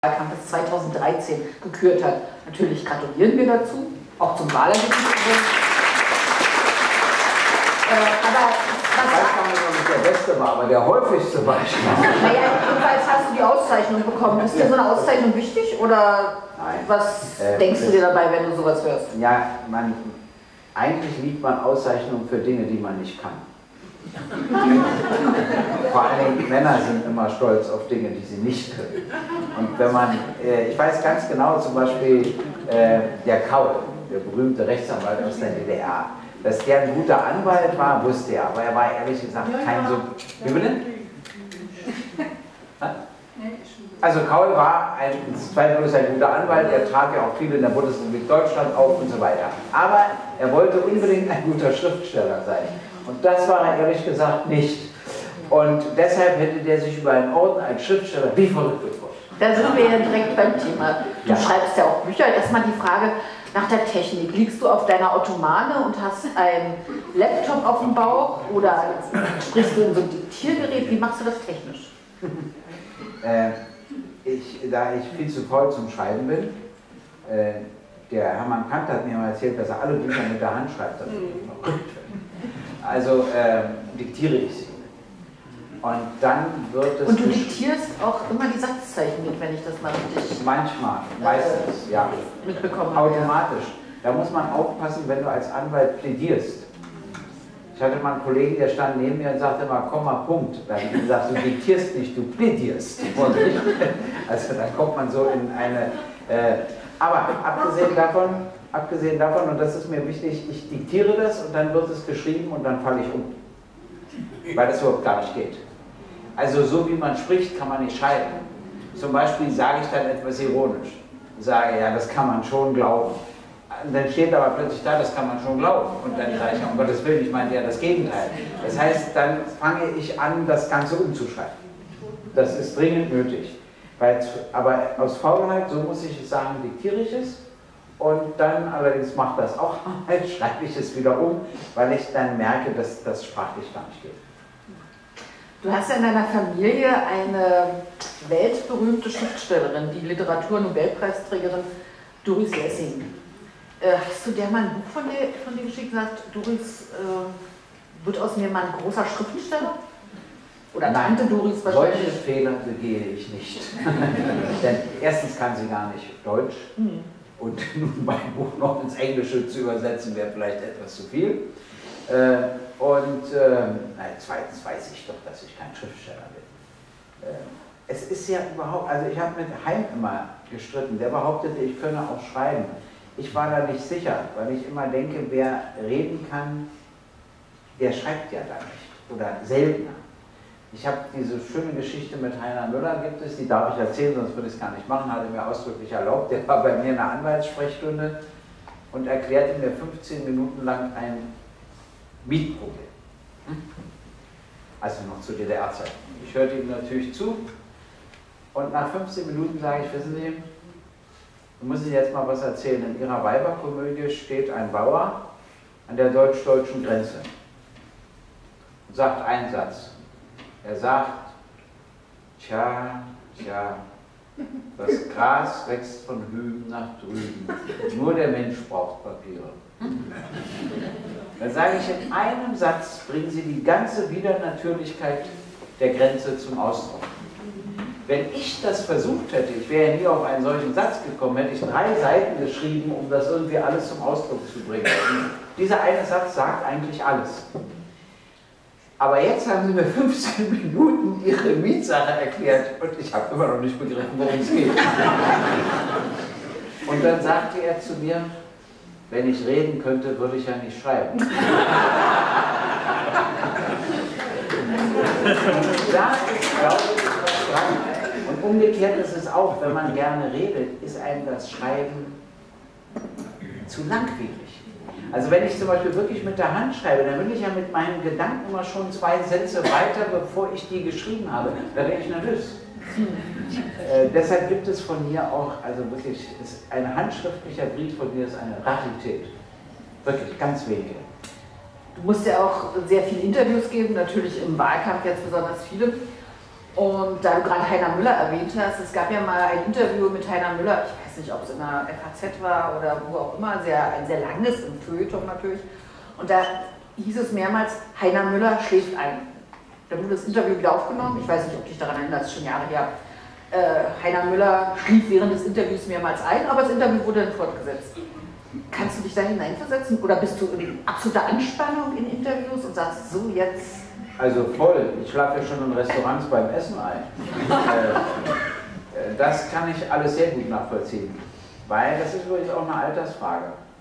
Wahlkampf bis 2013 gekürt hat. Natürlich gratulieren wir dazu, auch zum Wahlergebnis. Aber ich weiß gar nicht, ob es der beste war, aber der häufigste Beispiel. Naja, jedenfalls hast du die Auszeichnung bekommen. Ist dir so eine Auszeichnung wichtig oder nein. Was denkst du dir dabei, wenn du sowas hörst? Ja, eigentlich liebt man Auszeichnungen für Dinge, die man nicht kann. Vor allen Dingen Männer sind immer stolz auf Dinge, die sie nicht können. Und wenn man, ich weiß ganz genau, zum Beispiel der Kaul, der berühmte Rechtsanwalt aus der DDR, dass der ein guter Anwalt war, wusste er, aber er war ehrlich gesagt kein so... Wie bitte? Also Kaul war zweifellos ein guter Anwalt, er trat ja auch viel in der Bundesrepublik Deutschland auf und so weiter. Aber er wollte unbedingt ein guter Schriftsteller sein. Und das war er ehrlich gesagt nicht. Und deshalb hätte der sich über einen Orden als Schriftsteller wie verrückt gefreut. Da sind wir ja direkt beim Thema. Du schreibst ja auch Bücher. Erstmal die Frage nach der Technik. Liegst du auf deiner Ottomane und hast einen Laptop auf dem Bauch oder sprichst du in so ein Diktiergerät? Wie machst du das technisch? Da ich viel zu faul zum Schreiben bin, der Hermann Kant hat mir mal erzählt, dass er alle Bücher mit der Hand schreibt. Also diktiere ich sie. Und dann wird es... Und du diktierst auch immer die Satzzeichen mit, wenn ich das mal richtig... Manchmal, meistens, ja. Mitbekommen. Automatisch. Da muss man aufpassen, wenn du als Anwalt plädierst. Ich hatte mal einen Kollegen, der stand neben mir und sagte immer, Komma, Punkt. Da habe ich gesagt, du diktierst nicht, du plädierst. Also da kommt man so in eine... aber abgesehen davon, und das ist mir wichtig, ich diktiere das und dann wird es geschrieben und dann falle ich um. Weil das überhaupt gar nicht geht. Also so wie man spricht, kann man nicht schreiben. Zum Beispiel sage ich dann etwas ironisch. Sage, ja, das kann man schon glauben. Und dann steht aber plötzlich da, das kann man schon glauben. Und dann sage ich, um Gottes Willen, ich meine ja das Gegenteil. Das heißt, dann fange ich an, das Ganze umzuschreiben. Das ist dringend nötig. Aber aus Faulheit, so muss ich sagen, diktiere ich es. Und dann allerdings macht das auch, schreibe ich es wieder um, weil ich dann merke, dass das sprachlich gar nicht geht. Du hast ja in deiner Familie eine weltberühmte Schriftstellerin, die Literatur-Nobelpreisträgerin Doris Lessing. Hast du der mal ein Buch von dir geschickt und gesagt, Doris wird aus mir mal ein großer Schriftsteller? Oder Tante Doris wahrscheinlich? Solche Fehler begehe ich nicht. Denn erstens kann sie gar nicht Deutsch. Und nun mein Buch noch ins Englische zu übersetzen, wäre vielleicht etwas zu viel. Zweitens weiß ich doch, dass ich kein Schriftsteller bin. Es ist ja überhaupt, also ich habe mit Heim immer gestritten, der behauptete, ich könne auch schreiben. Ich war da nicht sicher, weil ich immer denke, wer reden kann, der schreibt ja da nicht oder seltener. Ich habe diese schöne Geschichte mit Heiner Müller, die darf ich erzählen, sonst würde ich es gar nicht machen, hat er mir ausdrücklich erlaubt. Der war bei mir in einer Anwaltssprechstunde und erklärte mir 15 Minuten lang ein Mietproblem. Also noch zu DDR-Zeiten. Ich hörte ihm natürlich zu und nach 15 Minuten sage ich, wissen Sie, ich muss Ihnen jetzt mal was erzählen. In Ihrer Weiberkomödie steht ein Bauer an der deutsch-deutschen Grenze und sagt einen Satz. Er sagt, tja, das Gras wächst von hüben nach drüben, nur der Mensch braucht Papiere. Dann sage ich, in einem Satz bringen Sie die ganze Widernatürlichkeit der Grenze zum Ausdruck. Wenn ich das versucht hätte, ich wäre ja nie auf einen solchen Satz gekommen, hätte ich 3 Seiten geschrieben, um das irgendwie alles zum Ausdruck zu bringen. Und dieser eine Satz sagt eigentlich alles. Aber jetzt haben Sie mir 15 Minuten Ihre Mietsache erklärt und ich habe immer noch nicht begriffen, worum es geht. Und dann sagte er zu mir, wenn ich reden könnte, würde ich ja nicht schreiben. Da ist, glaube ich, was dran. Und umgekehrt ist es auch, wenn man gerne redet, ist einem das Schreiben zu langwierig. Also wenn ich zum Beispiel wirklich mit der Hand schreibe, dann bin ich ja mit meinen Gedanken immer schon 2 Sätze weiter, bevor ich die geschrieben habe. Da bin ich nervös. Deshalb gibt es von mir auch, also wirklich, ein handschriftlicher Brief von mir ist eine Rarität. Wirklich, ganz wenige. Du musst ja auch sehr viele Interviews geben, natürlich im Wahlkampf jetzt besonders viele. Und da du gerade Heiner Müller erwähnt hast, es gab ja mal ein Interview mit Heiner Müller, ich weiß nicht, ob es in der FAZ war oder wo auch immer, ein sehr langes im Feuilleton natürlich. Und da hieß es mehrmals, Heiner Müller schläft ein. Da wurde das Interview wieder aufgenommen, ich weiß nicht, ob du dich daran erinnerst, das ist schon Jahre her. Heiner Müller schlief während des Interviews mehrmals ein, aber das Interview wurde dann fortgesetzt. Kannst du dich da hineinversetzen oder bist du in absoluter Anspannung in Interviews und sagst, so jetzt... Also voll, ich schlafe ja schon in Restaurants beim Essen ein. Das kann ich alles sehr gut nachvollziehen, weil das ist übrigens auch eine Altersfrage.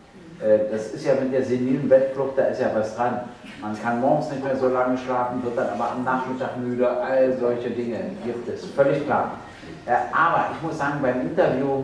Das ist ja mit der senilen Bettflucht, da ist ja was dran. Man kann morgens nicht mehr so lange schlafen, wird dann aber am Nachmittag müde, all solche Dinge gibt es, völlig klar. Aber ich muss sagen, beim Interview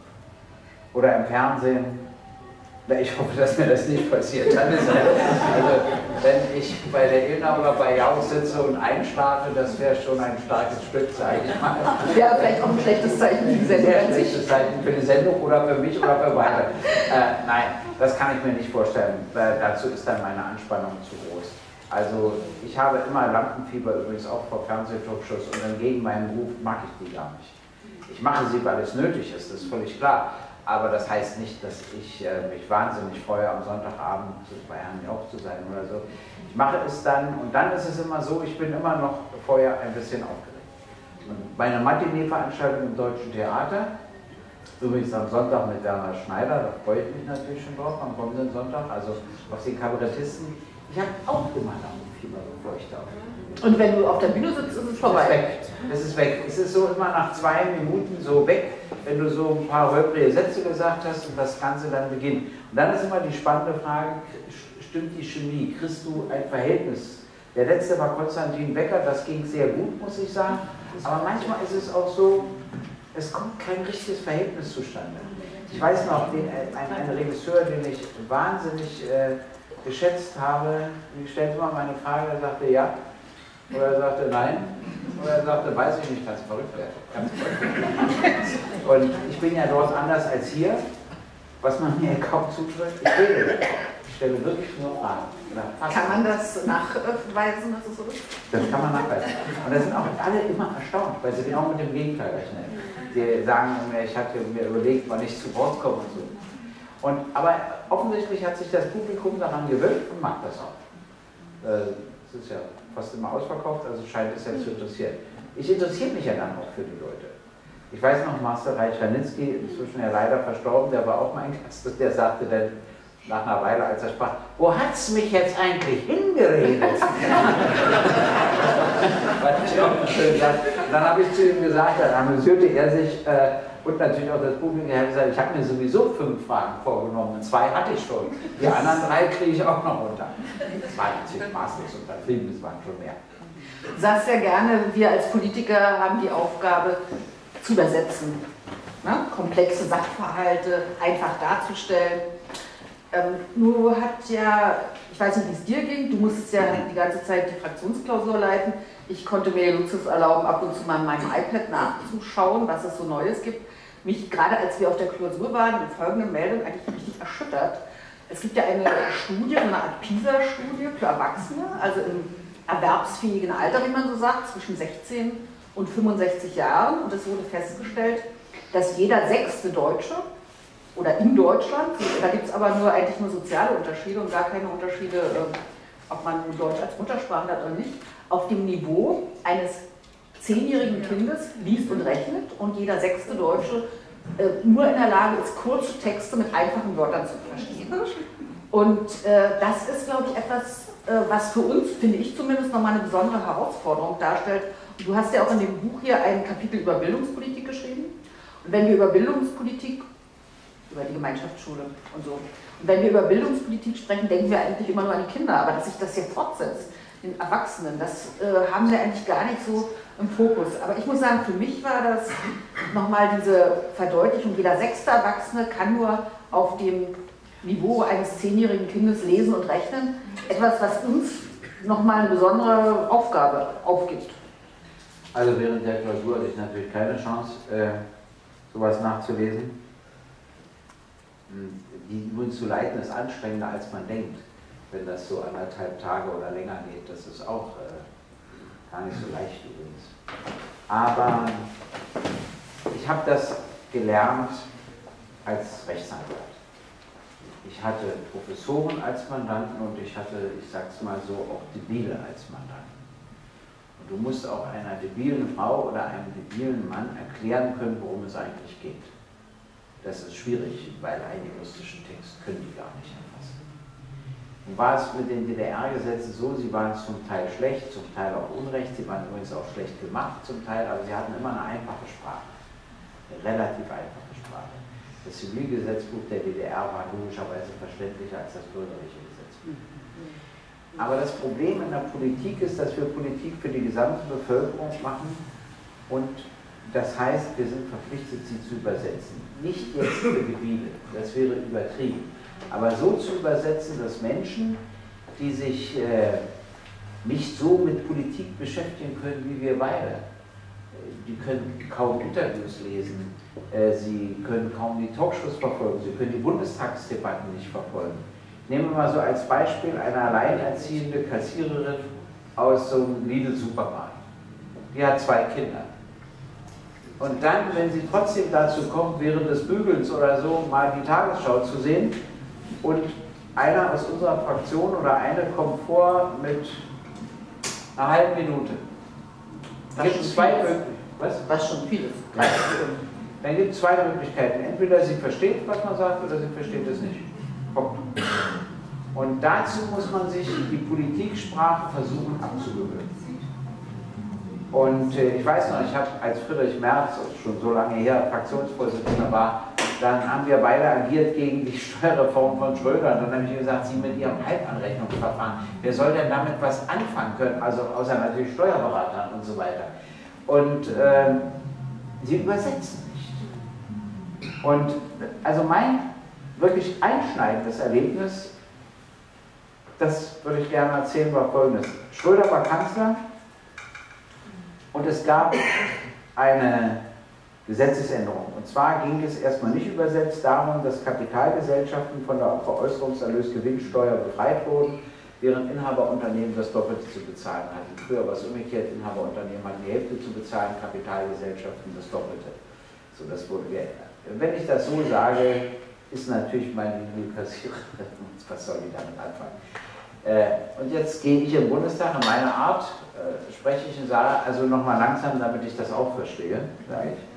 oder im Fernsehen, ich hoffe, dass mir das nicht passiert. Dann ist also, wenn ich bei der Ilna oder bei Jau sitze und einschlafe, das wäre schon ein starkes Stück, sage ich mal. Ja, vielleicht auch ein schlechtes Zeichen für die Sendung. Ein schlechtes Zeichen für die Sendung oder für mich oder für beide. Nein, das kann ich mir nicht vorstellen. Dazu ist dann meine Anspannung zu groß. Also ich habe immer Lampenfieber übrigens auch vor Fernsehtalkshows und entgegen meinem Ruf mag ich die gar nicht. Ich mache sie, weil es nötig ist, das ist völlig klar. Aber das heißt nicht, dass ich mich wahnsinnig freue, am Sonntagabend bei Herrn Jauch zu sein oder so. Ich mache es dann und dann ist es immer so, ich bin immer noch vorher ein bisschen aufgeregt. Und bei einer Matinee-Veranstaltung im Deutschen Theater, übrigens am Sonntag mit Werner Schneider, da freue ich mich natürlich schon drauf, am kommenden Sonntag, also auf den Kabarettisten. Ich habe auch immer Lampenfieber, bevor ich da bin. Und wenn du auf der Bühne sitzt, ist es vorbei? Es ist weg. Es ist so immer nach 2 Minuten so weg, wenn du so ein paar holprige Sätze gesagt hast und das Ganze dann beginnt. Und dann ist immer die spannende Frage, stimmt die Chemie? Kriegst du ein Verhältnis? Der letzte war Konstantin Becker, das ging sehr gut, muss ich sagen. Aber manchmal ist es auch so, es kommt kein richtiges Verhältnis zustande. Ich weiß noch, ein Regisseur, den ich wahnsinnig geschätzt habe, ich stellte immer meine Frage, er sagte ja. Oder er sagte nein, oder er sagte, weiß ich nicht, kannst verrückt werden. Ganz verrückt. Und ich bin ja dort anders als hier, was man mir kaum zutrifft. Ich stelle wirklich nur Fragen. Kann man das nachweisen, dass es so ist? Das kann man nachweisen. Und da sind auch alle immer erstaunt, weil sie genau mit dem Gegenteil rechnen. Die sagen mir, ich hatte mir überlegt, wann ich zu Wort komme und so. Aber offensichtlich hat sich das Publikum daran gewöhnt und mag das auch. Es ist ja fast immer ausverkauft, also scheint es ja zu interessieren. Ich interessiere mich ja dann auch für die Leute. Ich weiß noch, Marcel Reich-Ranitzky, inzwischen ja leider verstorben, der war auch mein Gast, der sagte dann nach einer Weile, als er sprach, wo hat's mich jetzt eigentlich hingeredet? Dann habe ich zu ihm gesagt, dann amüsierte er sich und natürlich auch das Publikum, er hat gesagt, ich habe mir sowieso 5 Fragen vorgenommen und 2 hatte ich schon. Die anderen 3 kriege ich auch noch runter. Das war natürlich maßlos untertrieben, es waren schon mehr. Du sagst ja gerne, wir als Politiker haben die Aufgabe zu übersetzen, ne? Komplexe Sachverhalte einfach darzustellen. Nur hat ja, ich weiß nicht, wie es dir ging, du musstest ja die ganze Zeit die Fraktionsklausur leiten. Ich konnte mir den Luxus erlauben, ab und zu mal in meinem iPad nachzuschauen, was es so Neues gibt. Mich, gerade als wir auf der Klausur waren, in folgende Meldung eigentlich richtig erschüttert. Es gibt ja eine Studie, eine Art PISA-Studie für Erwachsene, also im erwerbsfähigen Alter, wie man so sagt, zwischen 16 und 65 Jahren. Und es wurde festgestellt, dass jeder 6. Deutsche, oder in Deutschland, da gibt es aber eigentlich nur soziale Unterschiede und gar keine Unterschiede, ob man Deutsch als Muttersprache hat oder nicht, auf dem Niveau eines 10-jährigen Kindes liest und rechnet und jeder 6. Deutsche nur in der Lage ist, kurze Texte mit einfachen Wörtern zu verstehen. Und das ist, glaube ich, etwas, was für uns, finde ich zumindest, nochmal eine besondere Herausforderung darstellt. Und du hast ja auch in dem Buch hier ein Kapitel über Bildungspolitik geschrieben. Und wenn wir über Bildungspolitik, über die Gemeinschaftsschule und so, und wenn wir über Bildungspolitik sprechen, denken wir eigentlich immer nur an die Kinder, aber dass sich das hier fortsetzt, den Erwachsenen, das haben wir eigentlich gar nicht so im Fokus. Aber ich muss sagen, für mich war das nochmal diese Verdeutlichung, jeder 6. Erwachsene kann nur auf dem Niveau eines 10-jährigen Kindes lesen und rechnen, etwas, was uns nochmal eine besondere Aufgabe aufgibt. Also während der Klausur hatte ich natürlich keine Chance, sowas nachzulesen. Die übrigens zu leiten ist anstrengender, als man denkt, wenn das so 1,5 Tage oder länger geht. Das ist auch gar nicht so leicht übrigens. Aber ich habe das gelernt als Rechtsanwalt. Ich hatte Professoren als Mandanten und ich hatte, ich sag's mal so, auch Debile als Mandanten. Und du musst auch einer debilen Frau oder einem debilen Mann erklären können, worum es eigentlich geht. Das ist schwierig, weil einen juristischen Text können die gar nicht erfassen. Und war es mit den DDR-Gesetzen so, sie waren zum Teil schlecht, zum Teil auch unrecht, sie waren übrigens auch schlecht gemacht zum Teil, aber sie hatten immer eine einfache Sprache, eine relativ einfache Sprache. Das Zivilgesetzbuch der DDR war logischerweise verständlicher als das bürgerliche Gesetzbuch. Aber das Problem in der Politik ist, dass wir Politik für die gesamte Bevölkerung machen und das heißt, wir sind verpflichtet, sie zu übersetzen. Nicht jetzt für Gebiete, das wäre übertrieben. Aber so zu übersetzen, dass Menschen, die sich nicht so mit Politik beschäftigen können wie wir beide, die können kaum Interviews lesen, sie können kaum die Talkshows verfolgen, sie können die Bundestagsdebatten nicht verfolgen. Nehmen wir mal so als Beispiel eine alleinerziehende Kassiererin aus so einem Lidl-Supermarkt. Die hat 2 Kinder. Und dann, wenn sie trotzdem dazu kommt, während des Bügelns oder so mal die Tagesschau zu sehen und einer aus unserer Fraktion oder eine kommt vor mit einer halben Minute. Dann gibt es 2 Möglichkeiten. Was schon vieles. Dann gibt es 2 Möglichkeiten. Entweder sie versteht, was man sagt, oder sie versteht es nicht. Punkt. Und dazu muss man sich die Politiksprache versuchen abzugewöhnen. Und ich weiß noch, ich habe als Friedrich Merz, schon so lange her, Fraktionsvorsitzender war, dann haben wir beide agiert gegen die Steuerreform von Schröder. Und dann habe ich gesagt, Sie mit Ihrem Halbanrechnungsverfahren, wer soll denn damit was anfangen können? Also außer natürlich Steuerberatern und so weiter. Und sie übersetzen nicht. Und also mein wirklich einschneidendes Erlebnis, das würde ich gerne erzählen, war folgendes. Schröder war Kanzler und es gab eine Gesetzesänderung. Und zwar ging es erstmal nicht übersetzt darum, dass Kapitalgesellschaften von der Veräußerungserlösgewinnsteuer befreit wurden, während Inhaberunternehmen das Doppelte zu bezahlen hatten. Früher war es umgekehrt, Inhaberunternehmen hatten die Hälfte zu bezahlen, Kapitalgesellschaften das Doppelte. So, das wurde geändert. Wenn ich das so sage, ist natürlich meine Kassierer, was soll die damit anfangen? Und jetzt gehe ich im Bundestag in meiner Art, spreche ich und sage, also nochmal langsam, damit ich das auch verstehe, sage ich.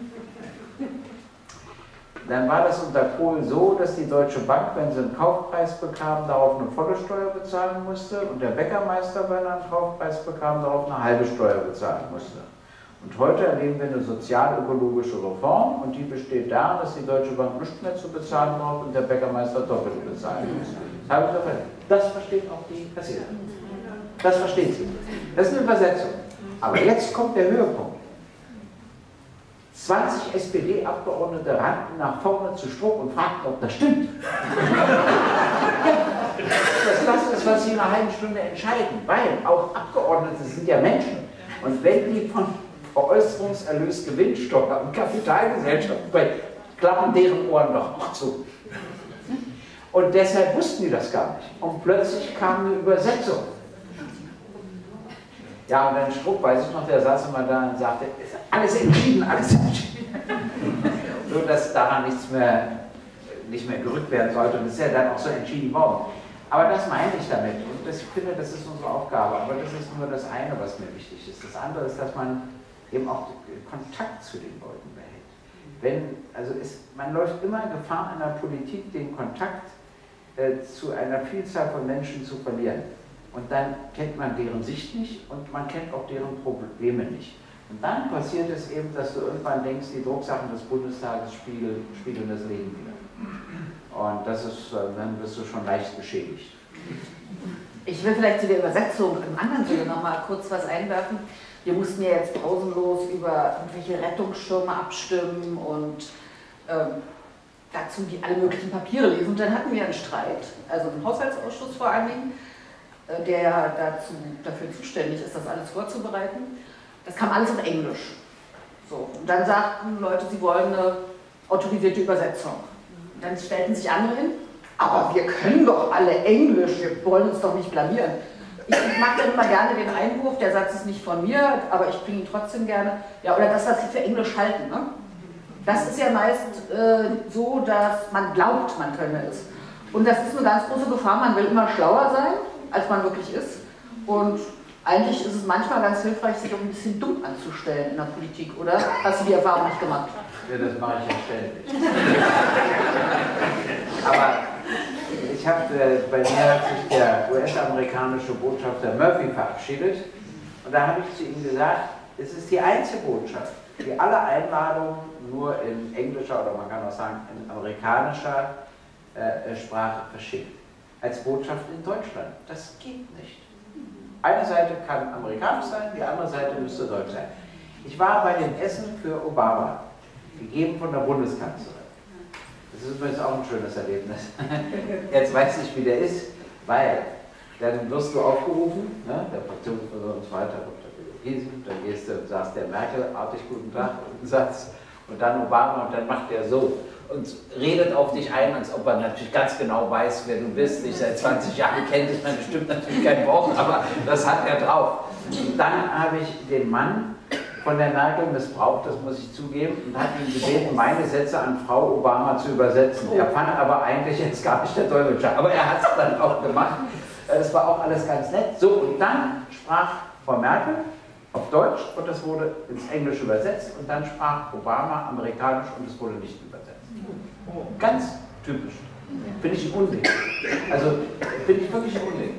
Dann war das unter Kohl so, dass die Deutsche Bank, wenn sie einen Kaufpreis bekam, darauf eine volle Steuer bezahlen musste und der Bäckermeister, wenn er einen Kaufpreis bekam, darauf eine halbe Steuer bezahlen musste. Und heute erleben wir eine sozialökologische Reform und die besteht darin, dass die Deutsche Bank nichts mehr zu bezahlen braucht und der Bäckermeister doppelt bezahlen muss. Das habe ich so verstanden. Das versteht auch die Kassiererin. Das versteht sie. Das ist eine Übersetzung. Aber jetzt kommt der Höhepunkt. 20 SPD-Abgeordnete rannten nach vorne zu Struck und fragten, ob das stimmt. Ja, das ist, was sie in einer halben Stunde entscheiden, weil auch Abgeordnete sind ja Menschen. Und wenn die von Veräußerungserlös, Gewinnsteuer und Kapitalgesellschaft sprechen, klappen deren Ohren doch auch zu. Und deshalb wussten die das gar nicht. Und plötzlich kam eine Übersetzung. Ja, und dann Struck, weiß ich noch, der saß immer da und sagte, alles entschieden, alles entschieden. So, dass daran nicht mehr gerückt werden sollte. Und das ist ja dann auch so entschieden worden. Aber das meine ich damit. Und ich finde, das ist unsere Aufgabe. Aber das ist nur das eine, was mir wichtig ist. Das andere ist, dass man eben auch Kontakt zu den Leuten behält. Man läuft immer Gefahr in der Politik, den Kontakt zu einer Vielzahl von Menschen zu verlieren. Und dann kennt man deren Sicht nicht und man kennt auch deren Probleme nicht. Und dann passiert es eben, dass du irgendwann denkst, die Drucksachen des Bundestages spiegeln das Leben wieder. Und das ist, dann bist du schon leicht beschädigt. Ich will vielleicht zu der Übersetzung im anderen Sinne noch mal kurz was einwerfen. Wir mussten ja jetzt pausenlos über irgendwelche Rettungsschirme abstimmen und dazu alle möglichen Papiere lesen. Und dann hatten wir einen Streit, also im Haushaltsausschuss vor allen Dingen, der dafür zuständig ist, das alles vorzubereiten. Das kam alles auf Englisch. So. Und dann sagten Leute, sie wollen eine autorisierte Übersetzung. Und dann stellten sich andere hin, aber wir können doch alle Englisch, wir wollen uns doch nicht blamieren. Ich mache dann immer gerne den Einwurf, der Satz ist nicht von mir, aber ich bringe ihn trotzdem gerne. Ja, oder das, was Sie für Englisch halten. Ne? Das ist ja meist so, dass man glaubt, man könne es. Und das ist eine ganz große Gefahr, man will immer schlauer sein, als man wirklich ist. Und eigentlich ist es manchmal ganz hilfreich, sich auch ein bisschen dumm anzustellen in der Politik, oder? Hast du die Erfahrung nicht gemacht? Ja, das mache ich ja ständig. Aber ich habe, bei mir hat sich der US-amerikanische Botschafter Murphy verabschiedet und da habe ich zu ihm gesagt, es ist die einzige Botschaft, die alle Einladungen nur in englischer oder man kann auch sagen in amerikanischer Sprache verschickt. Als Botschaft in Deutschland. Das geht nicht. Eine Seite kann amerikanisch sein, die andere Seite müsste deutsch sein. Ich war bei dem Essen für Obama, gegeben von der Bundeskanzlerin. Das ist übrigens auch ein schönes Erlebnis. Jetzt weiß ich, wie der ist, weil dann wirst du aufgerufen, ne, der Fraktionsvorsitzende und so weiter, dann gehst du und sagst der Merkel artig guten Tag und einen Satz und dann Obama und dann macht der so und redet auf dich ein, als ob er natürlich ganz genau weiß, wer du bist. Ich seit 20 Jahren kennt dich, man bestimmt natürlich kein Wort, aber das hat er drauf. Und dann habe ich den Mann von der Merkel missbraucht, das muss ich zugeben, und habe ihn gebeten, meine Sätze an Frau Obama zu übersetzen. Er fand aber eigentlich jetzt gar nicht der Dolmetscher, aber er hat es dann auch gemacht. Es war auch alles ganz nett. So, und dann sprach Frau Merkel auf Deutsch und das wurde ins Englische übersetzt und dann sprach Obama amerikanisch und es wurde nicht übersetzt. Ganz typisch. Finde ich ein Unding. Also, finde ich wirklich ein Unding.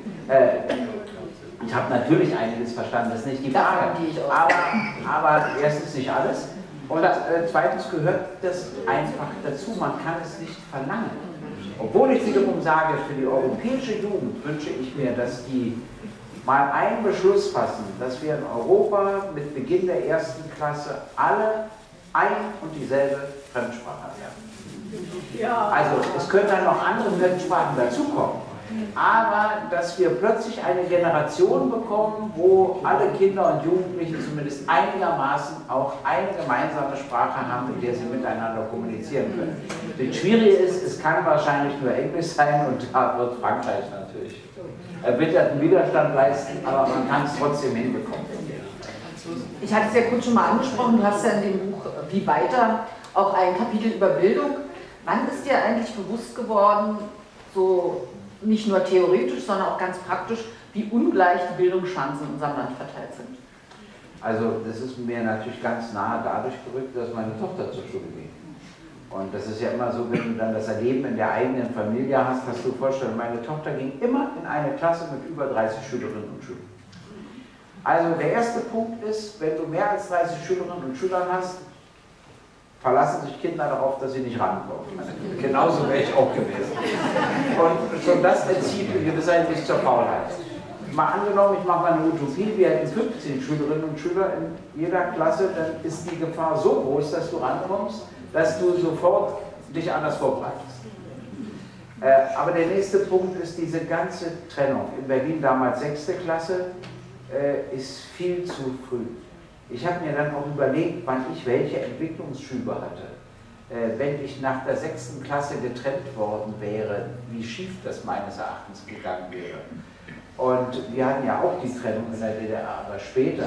Ich habe natürlich einiges verstanden, das ist nicht die Frage. Aber erstens nicht alles und zweitens gehört das einfach dazu, man kann es nicht verlangen. Obwohl ich wiederum sage, für die europäische Jugend wünsche ich mir, dass die mal einen Beschluss fassen, dass wir in Europa mit Beginn der 1. Klasse alle ein und dieselbe Fremdsprache lernen. Ja. Also es können dann noch andere Fremdsprachen dazukommen, aber dass wir plötzlich eine Generation bekommen, wo alle Kinder und Jugendlichen zumindest einigermaßen auch eine gemeinsame Sprache haben, in der sie miteinander kommunizieren können. Das Schwierige ist, es kann wahrscheinlich nur Englisch sein und da wird Frankreich natürlich erbitterten Widerstand leisten, aber man kann es trotzdem hinbekommen. Ich hatte es ja kurz schon mal angesprochen, du hast ja in dem Buch Wie weiter auch ein Kapitel über Bildung. Wann ist dir eigentlich bewusst geworden, so nicht nur theoretisch, sondern auch ganz praktisch, wie ungleich die Bildungschancen in unserem Land verteilt sind? Also das ist mir natürlich ganz nahe dadurch gerückt, dass meine Tochter zur Schule geht. Und das ist ja immer so, wenn du dann das Erleben in der eigenen Familie hast, hast du vorstellen, meine Tochter ging immer in eine Klasse mit über 30 Schülerinnen und Schülern. Also der erste Punkt ist, wenn du mehr als 30 Schülerinnen und Schüler hast, verlassen sich Kinder darauf, dass sie nicht rankommen. Also, genauso wäre ich auch gewesen. Und schon das erzieht in gewisser Hinsicht zur Faulheit. Mal angenommen, ich mache mal eine Utopie, wir hätten 15 Schülerinnen und Schüler in jeder Klasse, dann ist die Gefahr so groß, dass du rankommst, dass du sofort dich anders vorbereitest. Aber der nächste Punkt ist diese ganze Trennung. In Berlin damals 6. Klasse ist viel zu früh. Ich habe mir dann auch überlegt, wann ich welche Entwicklungsschübe hatte. Wenn ich nach der 6. Klasse getrennt worden wäre, wie schief das meines Erachtens gegangen wäre. Und wir hatten ja auch die Trennung in der DDR, aber später,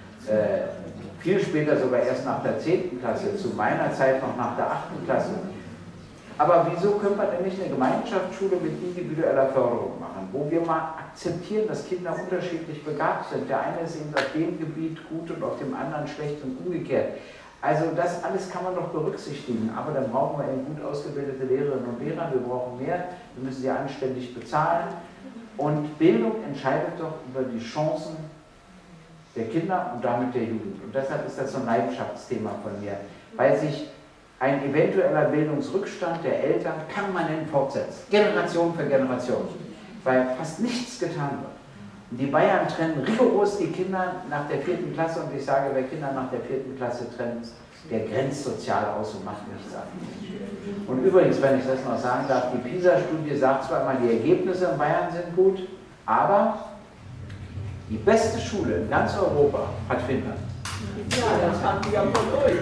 viel später sogar erst nach der 10. Klasse, zu meiner Zeit noch nach der 8. Klasse. Aber wieso können wir denn nicht eine Gemeinschaftsschule mit individueller Förderung machen, wo wir mal akzeptieren, dass Kinder unterschiedlich begabt sind. Der eine ist eben auf dem Gebiet gut und auf dem anderen schlecht und umgekehrt. Also das alles kann man doch berücksichtigen, aber dann brauchen wir eben gut ausgebildete Lehrerinnen und Lehrer, wir brauchen mehr, wir müssen sie anständig bezahlen. Und Bildung entscheidet doch über die Chancen der Kinder und damit der Jugend. Und deshalb ist das so ein Leidenschaftsthema von mir, weil sich ein eventueller Bildungsrückstand der Eltern permanent fortsetzt, Generation für Generation, weil fast nichts getan wird. Und die Bayern trennen rigoros die Kinder nach der 4. Klasse und ich sage, wer Kinder nach der 4. Klasse trennt, der grenzt sozial aus und macht nichts an. Und übrigens, wenn ich das noch sagen darf, die PISA-Studie sagt zwar immer, die Ergebnisse in Bayern sind gut, aber die beste Schule in ganz Europa hat Finnland. Ja, das haben die ja von euch.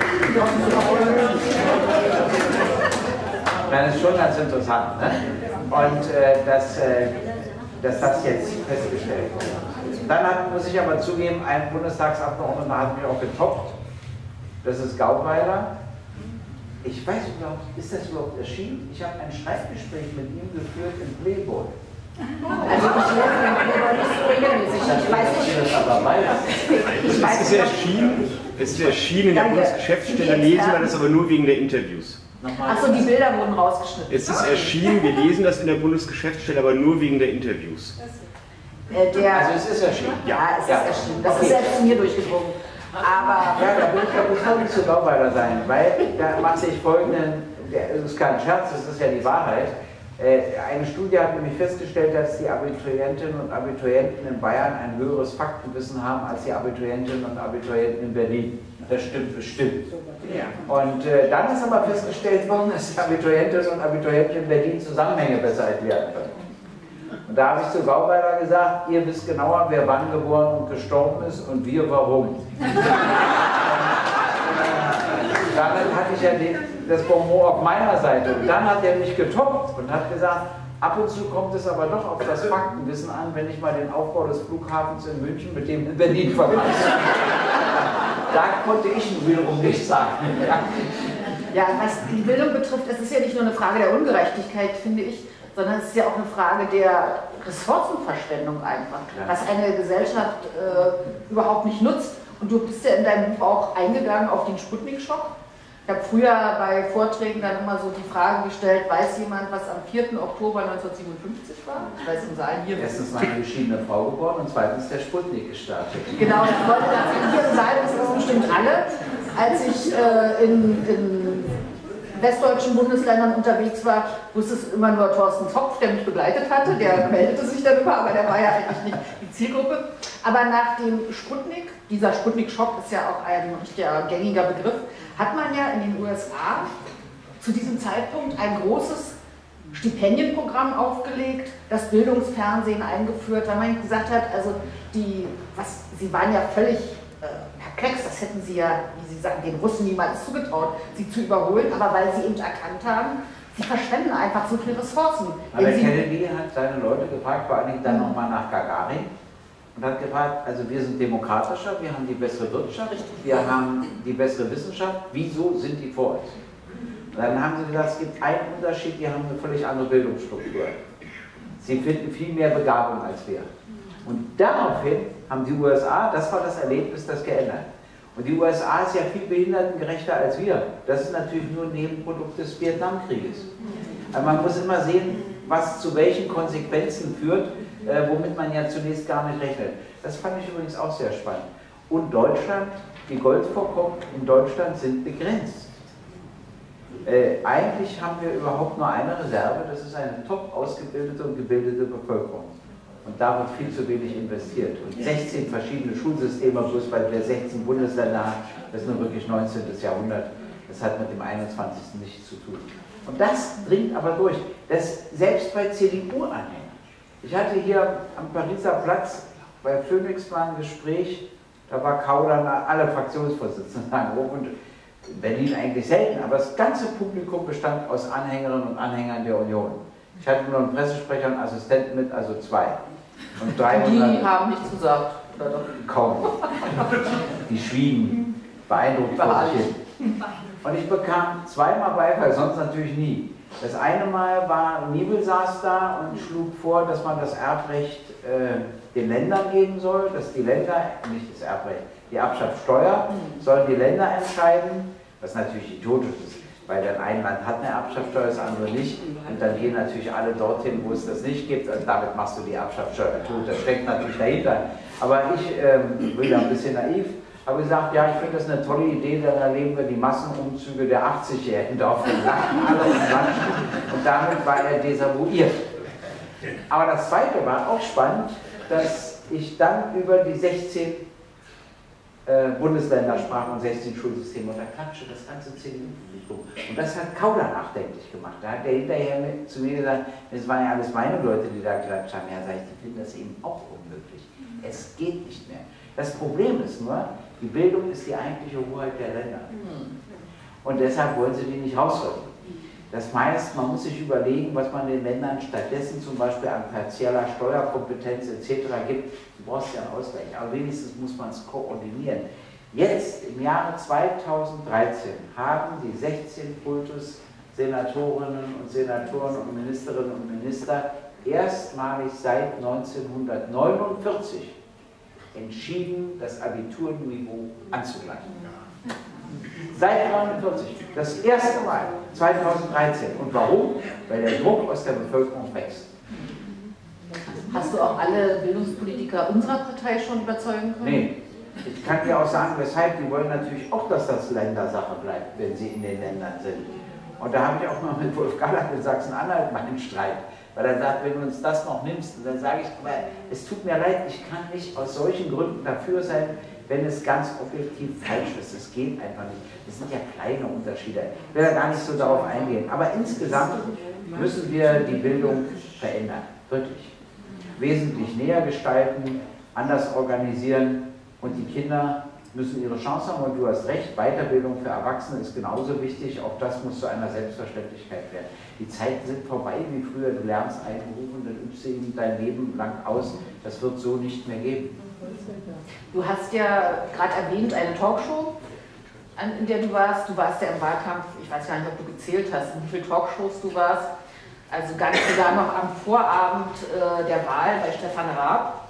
Das ist schon ganz interessant. Ne? Und dass das jetzt festgestellt wurde. Dann muss ich aber zugeben, ein Bundestagsabgeordneter hat mich auch getoppt. Das ist Gauweiler. Ich weiß überhaupt, ist das überhaupt erschienen? Ich habe ein Schreibgespräch mit ihm geführt im Playboy. Also ich lese den Playboy nicht so regelmäßig. Ich weiß nicht. Es ist erschienen in der Bundesgeschäftsstelle, lesen wir das aber nur wegen der Interviews. Achso, die Bilder wurden rausgeschnitten. Es ist erschienen, wir lesen das in der Bundesgeschäftsstelle, aber nur wegen der Interviews. Also es ist erschienen? Ja, es ist erschienen. Das ist selbst zu mir durchgedrungen. Aber ja, da muss ich zu Gauweiler sein, weil da mache ich folgenden, das ist kein Scherz, das ist ja die Wahrheit. Eine Studie hat nämlich festgestellt, dass die Abiturientinnen und Abiturienten in Bayern ein höheres Faktenwissen haben als die Abiturientinnen und Abiturienten in Berlin. Das stimmt bestimmt. Und dann ist aber festgestellt worden, dass die Abiturientinnen und Abiturienten in Berlin Zusammenhänge besser erklären können. Und da habe ich zu Gauweiler gesagt, ihr wisst genauer, wer wann geboren und gestorben ist und wir warum. Damit hatte ich ja das Bonmot auf meiner Seite. Und dann hat er mich getoppt und hat gesagt, ab und zu kommt es aber doch auf das Faktenwissen an, wenn ich mal den Aufbau des Flughafens in München mit dem in Berlin vergleiche. Da konnte ich nun wiederum nichts sagen. Ja, was die Bildung betrifft, es ist ja nicht nur eine Frage der Ungerechtigkeit, finde ich, sondern es ist ja auch eine Frage der Ressourcenverschwendung einfach, was eine Gesellschaft überhaupt nicht nutzt. Und du bist ja in deinem Buch auch eingegangen auf den Sputnik-Schock. Ich habe früher bei Vorträgen dann immer so die Frage gestellt, weiß jemand, was am 4. Oktober 1957 war? Ich weiß im Saal hier. Erstens mal eine geschiedene Frau geboren und zweitens der Sputnik gestartet. Genau, ich wollte das hier im Saal, das ist bestimmt alle. Als ich in westdeutschen Bundesländern unterwegs war, wusste es immer nur Thorsten Zopf, der mich begleitet hatte. Der meldete sich dann immer, aber der war ja eigentlich nicht die Zielgruppe. Aber nach dem Sputnik, dieser Sputnik-Schock ist ja auch ein richtiger gängiger Begriff, hat man ja in den USA zu diesem Zeitpunkt ein großes Stipendienprogramm aufgelegt, das Bildungsfernsehen eingeführt, weil man gesagt hat, also sie waren ja völlig perplex, das hätten sie ja, wie Sie sagen, den Russen niemals zugetraut, sie zu überholen, aber weil sie eben erkannt haben, sie verschwenden einfach so viele Ressourcen. Aber Kennedy hat seine Leute gefragt, vor allen Dingen dann nochmal nach Gagarin, und hat gefragt, also wir sind demokratischer, wir haben die bessere Wirtschaft, wir haben die bessere Wissenschaft, wieso sind die vor uns? Und dann haben sie gesagt, es gibt einen Unterschied, die haben eine völlig andere Bildungsstruktur. Sie finden viel mehr Begabung als wir. Und daraufhin haben die USA, das war das Erlebnis, das geändert. Und die USA ist ja viel behindertengerechter als wir. Das ist natürlich nur ein Nebenprodukt des Vietnamkrieges. Also man muss immer sehen, was zu welchen Konsequenzen führt, womit man ja zunächst gar nicht rechnet. Das fand ich übrigens auch sehr spannend. Und Deutschland, die Goldvorkommen in Deutschland sind begrenzt. Eigentlich haben wir überhaupt nur eine Reserve, das ist eine top ausgebildete und gebildete Bevölkerung. Und da wird viel zu wenig investiert. Und 16 verschiedene Schulsysteme, bloß weil wir 16 Bundesländer haben, das ist nun wirklich 19. Jahrhundert. Das hat mit dem 21. nichts zu tun. Und das dringt aber durch. Das selbst bei CDU-Anhängern. Ich hatte hier am Pariser Platz bei Phoenix mal ein Gespräch, da war Kauder, alle Fraktionsvorsitzenden und in Berlin eigentlich selten, aber das ganze Publikum bestand aus Anhängerinnen und Anhängern der Union. Ich hatte nur einen Pressesprecher und Assistenten mit, also 2. Und 300, die haben nichts gesagt. Kaum. Die schwiegen, beeindruckt vor sich hin. Und ich bekam zweimal Beifall, sonst natürlich nie. Das eine Mal war, Niebel saß da und schlug vor, dass man das Erbrecht den Ländern geben soll, dass die Länder, nicht das Erbrecht, die Erbschaftssteuer, sollen die Länder entscheiden, was natürlich idiotisch ist, weil dann ein Land hat eine Erbschaftssteuer, das andere nicht, und dann gehen natürlich alle dorthin, wo es das nicht gibt, und damit machst du die Erbschaftssteuer tot, das steckt natürlich dahinter. Aber ich bin da ein bisschen naiv, habe gesagt, ja, ich finde das eine tolle Idee, dann erleben wir die Massenumzüge der 80-Jährigen auf den Lachen, alle im Land, und damit war er desavouiert. Aber das Zweite war auch spannend, dass ich dann über die 16 Bundesländer sprach und 16 Schulsysteme, und da klatschte das ganze CDU-Publikum. Und das hat Kauder nachdenklich gemacht. Da hat er hinterher zu mir gesagt, es waren ja alles meine Leute, die da geklatscht haben. Ja, sag ich, die finden das eben auch unmöglich. Es geht nicht mehr. Das Problem ist nur, die Bildung ist die eigentliche Hoheit der Länder. Und deshalb wollen sie die nicht rausrücken. Das heißt, man muss sich überlegen, was man den Ländern stattdessen zum Beispiel an partieller Steuerkompetenz etc. gibt. Du brauchst ja einen Ausgleich, aber wenigstens muss man es koordinieren. Jetzt, im Jahre 2013, haben die 16 Kultus-Senatorinnen und Senatoren und Ministerinnen und Minister erstmalig seit 1949 entschieden, das Abiturniveau anzugleichen. Seit 1949, das erste Mal, 2013. Und warum? Weil der Druck aus der Bevölkerung wächst. Hast du auch alle Bildungspolitiker unserer Partei schon überzeugen können? Nee. Ich kann dir auch sagen, weshalb. Die wollen natürlich auch, dass das Ländersache bleibt, wenn sie in den Ländern sind. Und da habe ich auch mal mit Wolf Galland in Sachsen-Anhalt meinen Streit. Weil er sagt, wenn du uns das noch nimmst, und dann sage ich, es tut mir leid, ich kann nicht aus solchen Gründen dafür sein, wenn es ganz objektiv falsch ist. Es geht einfach nicht. Das sind ja kleine Unterschiede. Ich will da gar nicht so darauf eingehen. Aber insgesamt müssen wir die Bildung verändern. Wirklich. Wesentlich näher gestalten, anders organisieren und die Kinder müssen ihre Chance haben. Und du hast recht, Weiterbildung für Erwachsene ist genauso wichtig. Auch das muss zu einer Selbstverständlichkeit werden. Die Zeiten sind vorbei wie früher. Du lernst einen Beruf und dann übst du ihn dein Leben lang aus. Das wird so nicht mehr geben. Du hast ja gerade erwähnt, eine Talkshow, in der du warst. Du warst ja im Wahlkampf, ich weiß gar nicht, ob du gezählt hast, in wie viele Talkshows du warst. Also ganz sogar noch am Vorabend der Wahl bei Stefan Raab.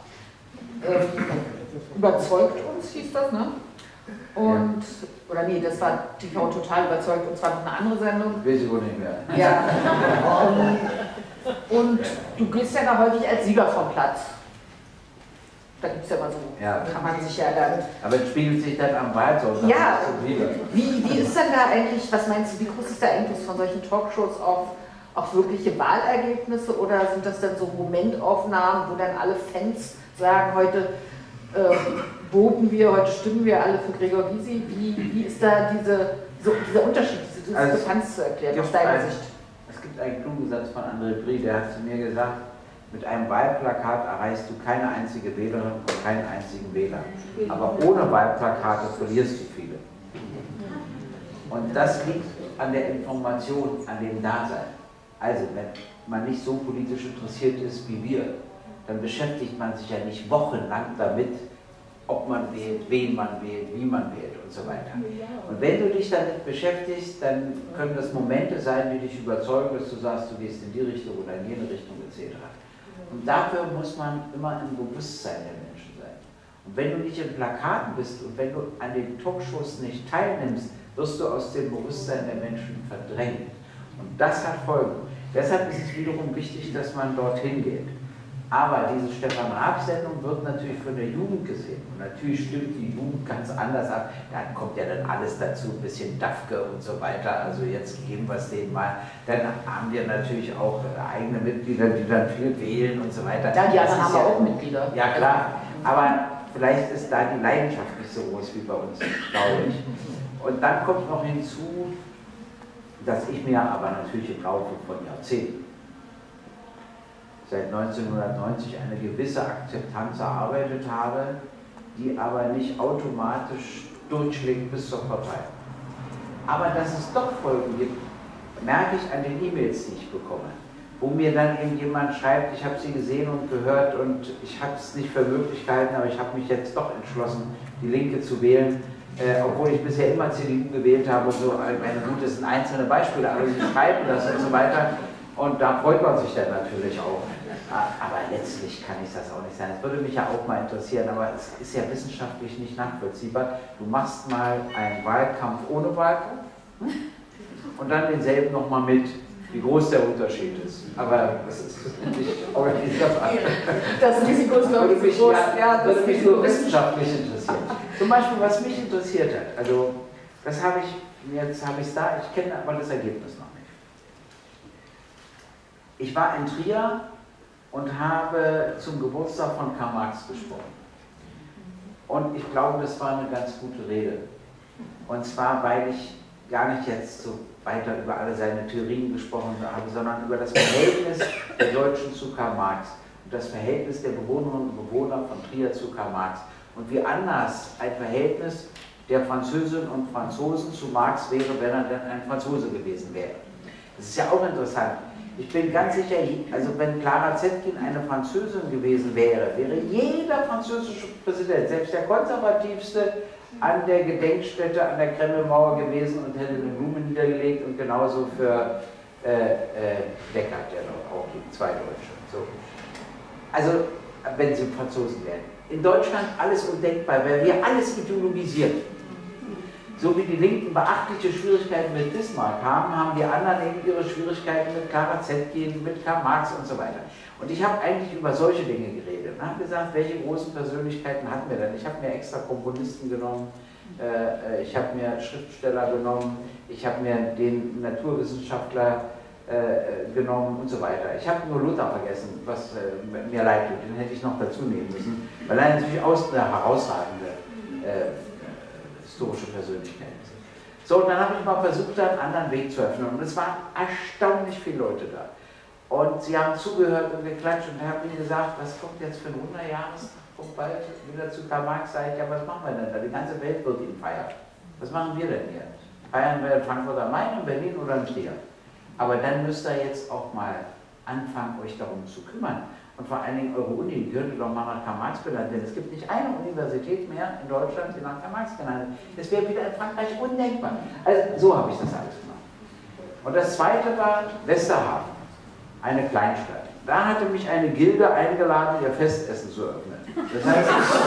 Überzeugt uns, hieß das, ne? Und, oder nee, das war TV Total überzeugt und zwar noch eine andere Sendung. Weiß ich wohl nicht mehr. Ja. Und du gehst ja da häufig als Sieger vom Platz. Da gibt es ja mal so, ja. Kann man sich ja dann... Aber es spiegelt sich dann am Wahlsonntag. Ja, wie ist denn da eigentlich, was meinst du, wie groß ist der Einfluss von solchen Talkshows auf wirkliche Wahlergebnisse oder sind das dann so Momentaufnahmen, wo dann alle Fans sagen, heute voten wir, heute stimmen wir alle für Gregor Gysi? Wie ist da dieser Unterschied, diese Diskrepanz zu erklären, aus deiner Sicht? Es gibt einen klugen Satz von André Brie, der hat zu mir gesagt, mit einem Wahlplakat erreichst du keine einzige Wählerin und keinen einzigen Wähler. Aber ohne Wahlplakate verlierst du viele. Und das liegt an der Information, an dem Dasein. Also, wenn man nicht so politisch interessiert ist wie wir, dann beschäftigt man sich ja nicht wochenlang damit, ob man wählt, wen man wählt, wie man wählt und so weiter. Und wenn du dich damit beschäftigst, dann können das Momente sein, die dich überzeugen, dass du sagst, du gehst in die Richtung oder in jene Richtung etc. Und dafür muss man immer im Bewusstsein der Menschen sein. Und wenn du nicht in Plakaten bist und wenn du an den Talkshows nicht teilnimmst, wirst du aus dem Bewusstsein der Menschen verdrängt. Und das hat Folgen. Deshalb ist es wiederum wichtig, dass man dorthin geht. Aber diese Stefan Raab-Sendung wird natürlich von der Jugend gesehen. Und natürlich stimmt die Jugend ganz anders ab. Da kommt ja dann alles dazu, ein bisschen Dafke und so weiter. Also jetzt geben wir es denen mal. Dann haben wir natürlich auch eigene Mitglieder, die dann viel wählen und so weiter. Ja, die anderen haben auch Mitglieder. Ja, klar. Aber vielleicht ist da die Leidenschaft nicht so groß wie bei uns, glaube ich. Und dann kommt noch hinzu, dass ich mir aber natürlich im Laufe von Jahrzehnten seit 1990 eine gewisse Akzeptanz erarbeitet habe, die aber nicht automatisch durchschlägt bis zur Partei. Aber dass es doch Folgen gibt, merke ich an den E-Mails, die ich bekomme, wo mir dann eben jemand schreibt, ich habe sie gesehen und gehört und ich habe es nicht für möglich gehalten, aber ich habe mich jetzt doch entschlossen, die Linke zu wählen, obwohl ich bisher immer CDU gewählt habe und so. Meine Gut, das sind einzelne Beispiele, aber sie schreiben das und so weiter und da freut man sich dann natürlich auch. Aber letztlich kann ich das auch nicht sein. Es würde mich ja auch mal interessieren, aber es ist ja wissenschaftlich nicht nachvollziehbar. Du machst mal einen Wahlkampf ohne Wahlkampf und dann denselben nochmal mit, wie groß der Unterschied ist. Aber das ist nicht organisierbar. Das Risiko ist, glaube ich, so groß. Ja, würde mich nur wissenschaftlich interessieren. Zum Beispiel, was mich interessiert hat, also das habe ich, jetzt habe ich es da, ich kenne aber das Ergebnis noch nicht. Ich war in Trier und habe zum Geburtstag von Karl Marx gesprochen. Und ich glaube, das war eine ganz gute Rede. Und zwar, weil ich gar nicht jetzt so weiter über alle seine Theorien gesprochen habe, sondern über das Verhältnis der Deutschen zu Karl Marx und das Verhältnis der Bewohnerinnen und Bewohner von Trier zu Karl Marx. Und wie anders ein Verhältnis der Französinnen und Franzosen zu Marx wäre, wenn er denn ein Franzose gewesen wäre. Das ist ja auch interessant. Ich bin ganz sicher, also wenn Clara Zetkin eine Französin gewesen wäre, wäre jeder französische Präsident, selbst der konservativste, an der Gedenkstätte an der Kremlmauer gewesen und hätte eine Blume niedergelegt und genauso für Deckard, der noch auch gibt, zwei Deutsche. So. Also, wenn sie Franzosen wären. In Deutschland alles undenkbar, weil wir alles ideologisieren. So wie die Linken beachtliche Schwierigkeiten mit Bismarck haben, haben die anderen eben ihre Schwierigkeiten mit Clara Zetkin, mit Karl Marx und so weiter. Und ich habe eigentlich über solche Dinge geredet und habe gesagt, welche großen Persönlichkeiten hatten wir denn? Ich habe mir extra Komponisten genommen, ich habe mir Schriftsteller genommen, ich habe mir den Naturwissenschaftler genommen und so weiter. Ich habe nur Luther vergessen, was mir leid tut, den hätte ich noch dazu nehmen müssen, weil er natürlich eine herausragende historische Persönlichkeit ist. So, und dann habe ich mal versucht, einen anderen Weg zu öffnen und es waren erstaunlich viele Leute da. Und sie haben zugehört und geklatscht und haben mir gesagt, was kommt jetzt für ein 100-Jahrestag, kommt bald wieder zu Karl Marx, sage ich, ja, was machen wir denn da? Die ganze Welt wird ihn feiern. Was machen wir denn hier? Feiern wir in Frankfurt am Main, in Berlin oder in Trier? Aber dann müsst ihr jetzt auch mal anfangen, euch darum zu kümmern. Und vor allen Dingen eure Uni, die könnte doch mal nach Karl Marx benannt werden. Es gibt nicht eine Universität mehr in Deutschland, die nach Karl Marx genannt ist. Das wäre wieder in Frankreich undenkbar. Also so habe ich das alles gemacht. Und das zweite war Westerhafen, eine Kleinstadt. Da hatte mich eine Gilde eingeladen, ihr Festessen zu öffnen. Das heißt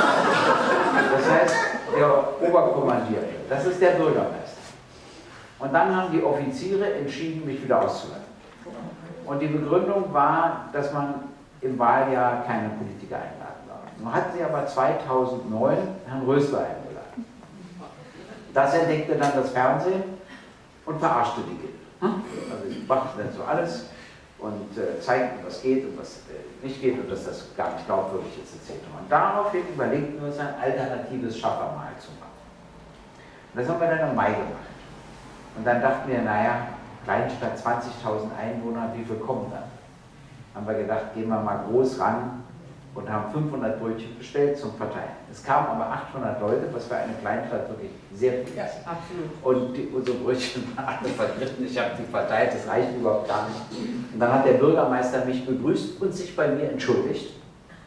der Oberkommandierte, das ist der Bürgermeister. Und dann haben die Offiziere entschieden, mich wieder auszulassen. Und die Begründung war, dass man im Wahljahr keine Politiker einladen darf. Nun hatten sie aber 2009 Herrn Rösler eingeladen. Das entdeckte dann das Fernsehen und verarschte die Gilde. Also sie machten dann so alles und zeigten, was geht und was nicht geht und dass das gar nicht glaubwürdig ist etc. Und daraufhin überlegten wir uns ein alternatives Schaffermahl zu machen. Und das haben wir dann im Mai gemacht. Und dann dachten wir, naja, Kleinstadt 20.000 Einwohner, wie viel kommen dann? Haben wir gedacht, gehen wir mal groß ran und haben 500 Brötchen bestellt zum Verteilen. Es kamen aber 800 Leute, was für eine Kleinstadt wirklich sehr viel ist. Ja, absolut. Und unsere Brötchen waren alle vergriffen, ich habe die verteilt, das reicht überhaupt gar nicht. Und dann hat der Bürgermeister mich begrüßt und sich bei mir entschuldigt.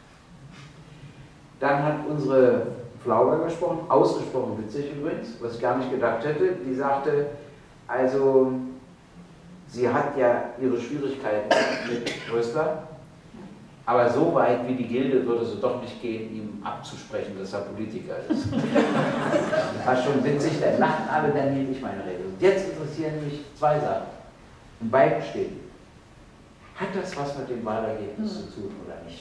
Dann hat unsere Flauger gesprochen, ausgesprochen witzig übrigens, was ich gar nicht gedacht hätte. Die sagte, also sie hat ja ihre Schwierigkeiten mit Rösler, aber so weit wie die Gilde würde sie doch nicht gehen, ihm abzusprechen, dass er Politiker ist. Das war schon witzig, dann lachten alle, dann hielt ich meine Rede. Und jetzt interessieren mich zwei Sachen. In beiden steht, hat das was mit dem Wahlergebnis zu tun oder nicht?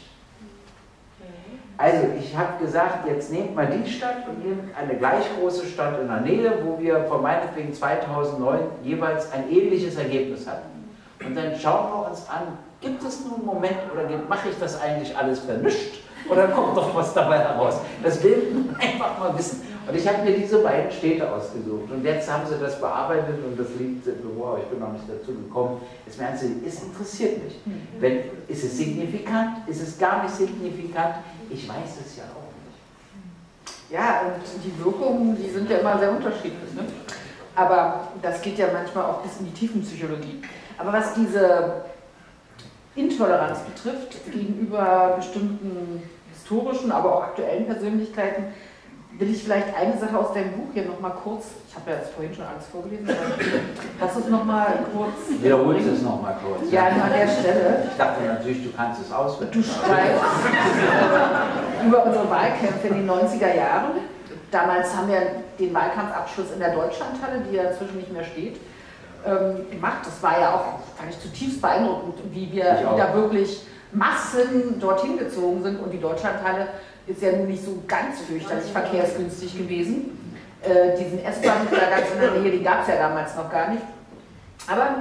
Also ich habe gesagt, jetzt nehmt mal die Stadt und nehmt eine gleich große Stadt in der Nähe, wo wir von meinetwegen 2009 jeweils ein ähnliches Ergebnis hatten. Und dann schauen wir uns an, gibt es nun einen Moment oder mache ich das eigentlich alles für nichts? Oder kommt doch was dabei heraus? Das will man einfach mal wissen. Und ich habe mir diese beiden Städte ausgesucht. Und jetzt haben sie das bearbeitet und das liegt im Büro, aber ich bin noch nicht dazu gekommen. Jetzt werden sie, es interessiert mich. Ist es signifikant? Ist es gar nicht signifikant? Ich weiß es ja auch nicht. Ja, und die Wirkungen, die sind ja immer sehr unterschiedlich. Ne? Aber das geht ja manchmal auch bis in die Tiefenpsychologie. Aber was diese Intoleranz betrifft, gegenüber bestimmten historischen, aber auch aktuellen Persönlichkeiten, will ich vielleicht eine Sache aus deinem Buch hier nochmal kurz, ich habe ja jetzt vorhin schon alles vorgelesen, aber lass uns nochmal kurz... Wiederholst es nochmal kurz. Ja, an der Stelle. Ich dachte natürlich, du kannst es auswendig. Du schreibst über unsere Wahlkämpfe in den 90er Jahren. Damals haben wir den Wahlkampfabschluss in der Deutschlandhalle, die ja inzwischen nicht mehr steht, gemacht. Das war ja auch, fand ich zutiefst beeindruckend, wie wir da wirklich Massen dorthin gezogen sind und die Deutschlandhalle ist ja nun nicht so ganz fürchterlich verkehrsgünstig gewesen. Diesen S-Bahn da ganz in der Nähe, die gab es ja damals noch gar nicht. Aber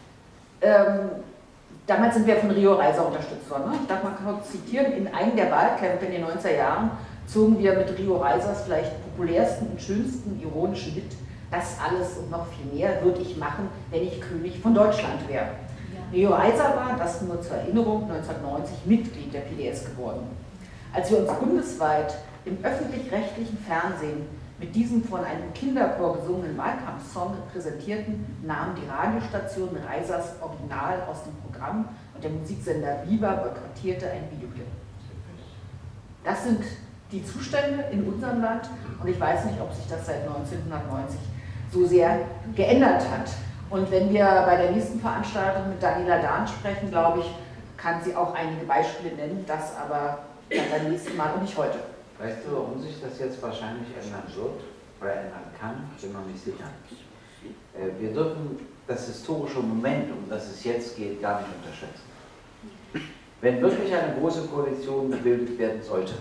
damals sind wir von Rio Reiser unterstützt worden. Ne? Ich darf mal kurz zitieren, in einem der Wahlkämpfe in den 90er Jahren zogen wir mit Rio Reisers vielleicht populärsten und schönsten ironischen Hit, das alles und noch viel mehr würde ich machen, wenn ich König von Deutschland wäre. Rio Reiser war, das nur zur Erinnerung, 1990 Mitglied der PDS geworden. Als wir uns bundesweit im öffentlich-rechtlichen Fernsehen Mit diesem von einem Kinderchor gesungenen Wahlkampfsong präsentierten nahmen die Radiostation Reisers Original aus dem Programm und der Musiksender Viva boykottierte ein Videoclip. Das sind die Zustände in unserem Land und ich weiß nicht, ob sich das seit 1990 so sehr geändert hat. Und wenn wir bei der nächsten Veranstaltung mit Daniela Dahn sprechen, glaube ich, kann sie auch einige Beispiele nennen, das aber dann beim nächsten Mal und nicht heute. Weißt du, warum sich das jetzt wahrscheinlich ändern wird oder ändern kann? Ich bin noch nicht sicher. Wir dürfen das historische Moment, um das es jetzt geht, gar nicht unterschätzen. Wenn wirklich eine große Koalition gebildet werden sollte,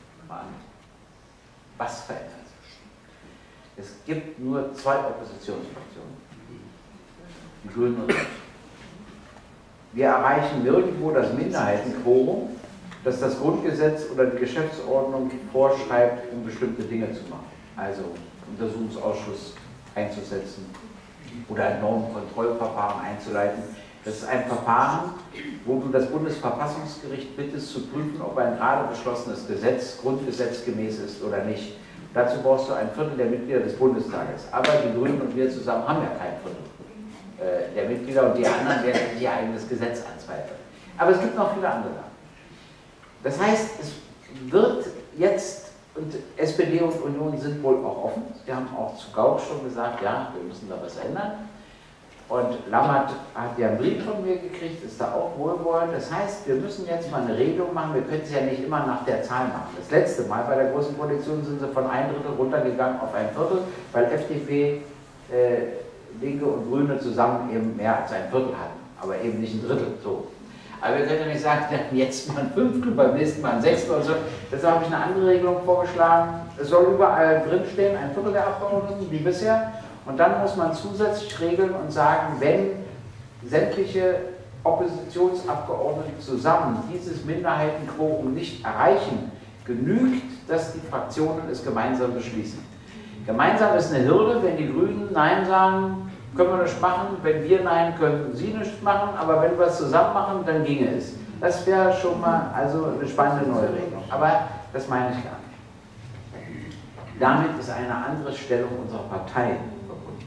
was verändert sich? Es gibt nur zwei Oppositionsfraktionen, die Grünen und Rechte. Wir erreichen nirgendwo das Minderheitenquorum, das das Grundgesetz oder die Geschäftsordnung vorschreibt, um bestimmte Dinge zu machen. Also Untersuchungsausschuss einzusetzen oder ein Normkontrollverfahren einzuleiten. Das ist ein Verfahren, wo du das Bundesverfassungsgericht bittest zu prüfen, ob ein gerade beschlossenes Gesetz grundgesetzgemäß ist oder nicht. Dazu brauchst du ein Viertel der Mitglieder des Bundestages. Aber die Grünen und wir zusammen haben ja kein Viertel der Mitglieder und die anderen werden ihr eigenes Gesetz anzweifeln. Aber es gibt noch viele andere. Das heißt, es wird jetzt, und SPD und Union sind wohl auch offen, wir haben auch zu Gauck schon gesagt, ja, wir müssen da was ändern. Und Lammert hat ja einen Brief von mir gekriegt, ist da auch wohlwollend. Das heißt, wir müssen jetzt mal eine Regelung machen, wir können es ja nicht immer nach der Zahl machen. Das letzte Mal bei der Großen Koalition sind sie von 1/3 runtergegangen auf 1/4, weil FDP, Linke und Grüne zusammen eben mehr als 1/4 hatten, aber eben nicht 1/3. So. Aber wir können ja nicht sagen, jetzt mal 1/5, beim nächsten Mal 1/6 oder so. Deshalb habe ich eine andere Regelung vorgeschlagen. Es soll überall drinstehen, 1/4 der Abgeordneten, wie bisher. Und dann muss man zusätzlich regeln und sagen, wenn sämtliche Oppositionsabgeordnete zusammen dieses Minderheitenquorum nicht erreichen, genügt, dass die Fraktionen es gemeinsam beschließen. Gemeinsam ist eine Hürde, wenn die Grünen Nein sagen, können wir nichts machen, wenn wir Nein, können Sie nichts machen, aber wenn wir es zusammen machen, dann ginge es. Das wäre schon mal also eine spannende neue Regelung, aber das meine ich gar nicht. Damit ist eine andere Stellung unserer Partei verbunden.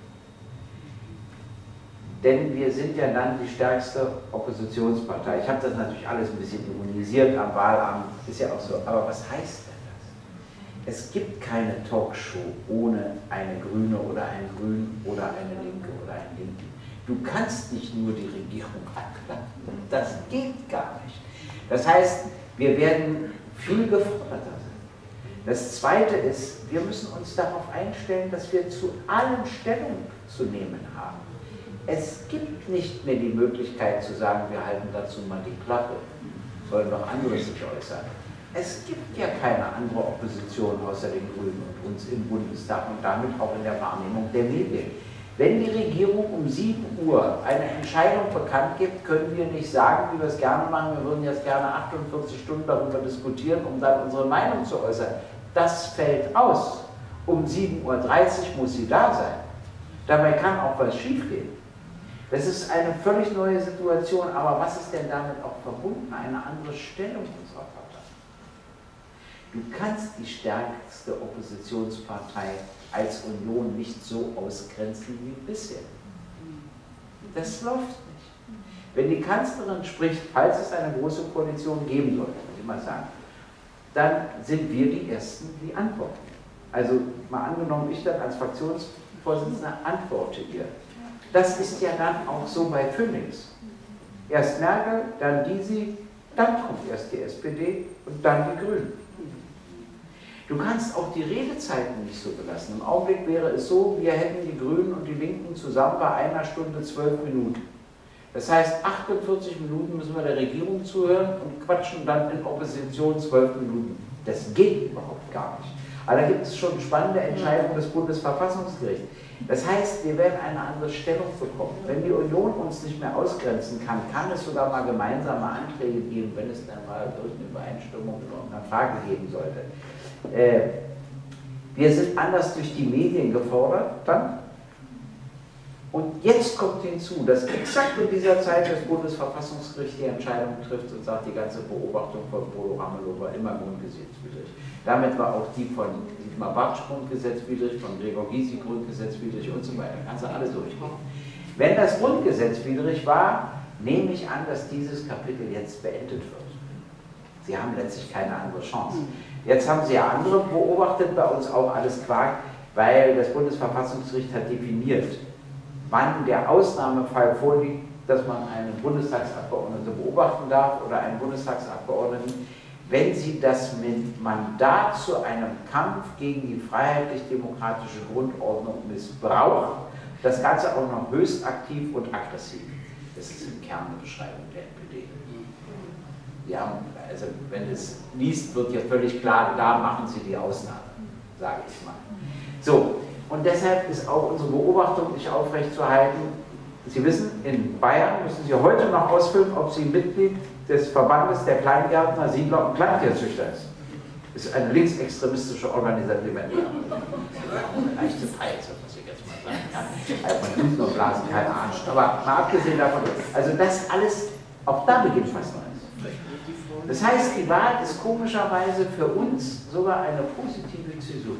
Denn wir sind ja dann die stärkste Oppositionspartei. Ich habe das natürlich alles ein bisschen ironisiert am Wahlamt, ist ja auch so, aber was heißt denn das? Es gibt keine Talkshow ohne eine Grüne oder einen Grünen oder eine Linke oder einen Linken. Du kannst nicht nur die Regierung anklagen. Das geht gar nicht. Das heißt, wir werden viel geforderter sein. Das Zweite ist, wir müssen uns darauf einstellen, dass wir zu allem Stellung zu nehmen haben. Es gibt nicht mehr die Möglichkeit zu sagen, wir halten dazu mal die Klappe, sollen doch andere sich äußern. Es gibt ja keine andere Opposition außer den Grünen und uns im Bundestag und damit auch in der Wahrnehmung der Medien. Wenn die Regierung um 7 Uhr eine Entscheidung bekannt gibt, können wir nicht sagen, wie wir es gerne machen, wir würden jetzt gerne 48 Stunden darüber diskutieren, um dann unsere Meinung zu äußern. Das fällt aus. Um 7:30 Uhr muss sie da sein. Dabei kann auch was schiefgehen. Das ist eine völlig neue Situation, aber was ist denn damit auch verbunden? Eine andere Stellung unserer Partei. Du kannst die stärkste Oppositionspartei als Union nicht so ausgrenzen wie bisher. Das läuft nicht. Wenn die Kanzlerin spricht, falls es eine große Koalition geben sollte, muss ich mal sagen, dann sind wir die Ersten, die antworten. Also mal angenommen, ich dann als Fraktionsvorsitzender antworte ihr. Das ist ja dann auch so bei Phoenix. Erst Merkel, dann Gysi, dann kommt erst die SPD und dann die Grünen. Du kannst auch die Redezeiten nicht so belassen. Im Augenblick wäre es so, wir hätten die Grünen und die Linken zusammen bei 1 Stunde 12 Minuten. Das heißt, 48 Minuten müssen wir der Regierung zuhören und quatschen dann in Opposition 12 Minuten. Das geht überhaupt gar nicht. Aber da gibt es schon spannende Entscheidungen des Bundesverfassungsgerichts. Das heißt, wir werden eine andere Stellung bekommen. Wenn die Union uns nicht mehr ausgrenzen kann, kann es sogar mal gemeinsame Anträge geben, wenn es dann mal irgendeine Übereinstimmung in irgendeiner Frage geben sollte. Wir sind anders durch die Medien gefordert dann. Und jetzt kommt hinzu, dass exakt in dieser Zeit das Bundesverfassungsgericht die Entscheidung trifft und sagt, die ganze Beobachtung von Bodo Ramelow war immer grundgesetzwidrig. Damit war auch die von Dietmar Bartsch grundgesetzwidrig, von Gregor Gysi grundgesetzwidrig und so weiter. Kannst du alle durchgehen. Wenn das grundgesetzwidrig war, nehme ich an, dass dieses Kapitel jetzt beendet wird. Sie haben letztlich keine andere Chance. Jetzt haben Sie ja andere beobachtet, bei uns auch alles Quark, weil das Bundesverfassungsgericht hat definiert, wann der Ausnahmefall vorliegt, dass man einen Bundestagsabgeordneten beobachten darf oder einen Bundestagsabgeordneten, wenn sie das Mandat zu einem Kampf gegen die freiheitlich-demokratische Grundordnung missbraucht, das Ganze auch noch höchst aktiv und aggressiv. Das ist im Kern eine Beschreibung der NPD. Ja, also wenn es liest, wird ja völlig klar, da machen sie die Ausnahme, sage ich mal. So, und deshalb ist auch unsere Beobachtung nicht aufrechtzuerhalten. Sie wissen, in Bayern müssen Sie heute noch ausfüllen, ob Sie Mitglied des Verbandes der Kleingärtner, Siedler und Kleintierzüchter ist. Das ist eine linksextremistische Organisation. Leicht zu frei, das muss ich jetzt mal sagen. Ja. Also man tut nur Blasen, keine Ahnung. Aber mal abgesehen davon, also das alles, auch da beginnt was Neues. Das heißt, die Wahl ist komischerweise für uns sogar eine positive Zäsur.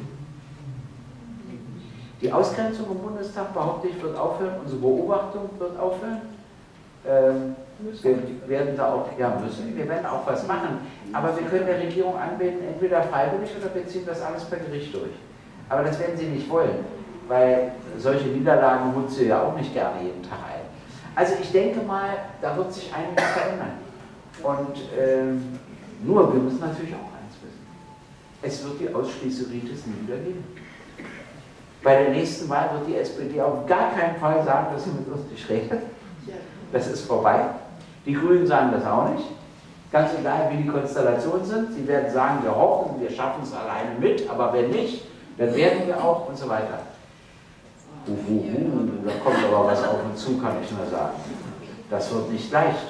Die Ausgrenzung im Bundestag, behaupte ich, wird aufhören, unsere Beobachtung wird aufhören. Wir werden da auch, ja müssen, wir werden auch was machen, aber wir können der Regierung anbieten, entweder freiwillig oder wir ziehen das alles per Gericht durch. Aber das werden sie nicht wollen, weil solche Niederlagen holt sie ja auch nicht gerne jeden Tag ein. Also ich denke mal, da wird sich einiges verändern. Und nur, wir müssen natürlich auch eins wissen. Es wird die Ausschließeritis nie wieder geben. Bei der nächsten Wahl wird die SPD auf gar keinen Fall sagen, dass sie mit uns nicht redet. Das ist vorbei. Die Grünen sagen das auch nicht. Ganz egal, wie die Konstellationen sind. Sie werden sagen, wir hoffen, wir schaffen es alleine mit, aber wenn nicht, dann werden wir auch und so weiter. Da kommt aber was auf uns zu, kann ich nur sagen. Das wird nicht leicht.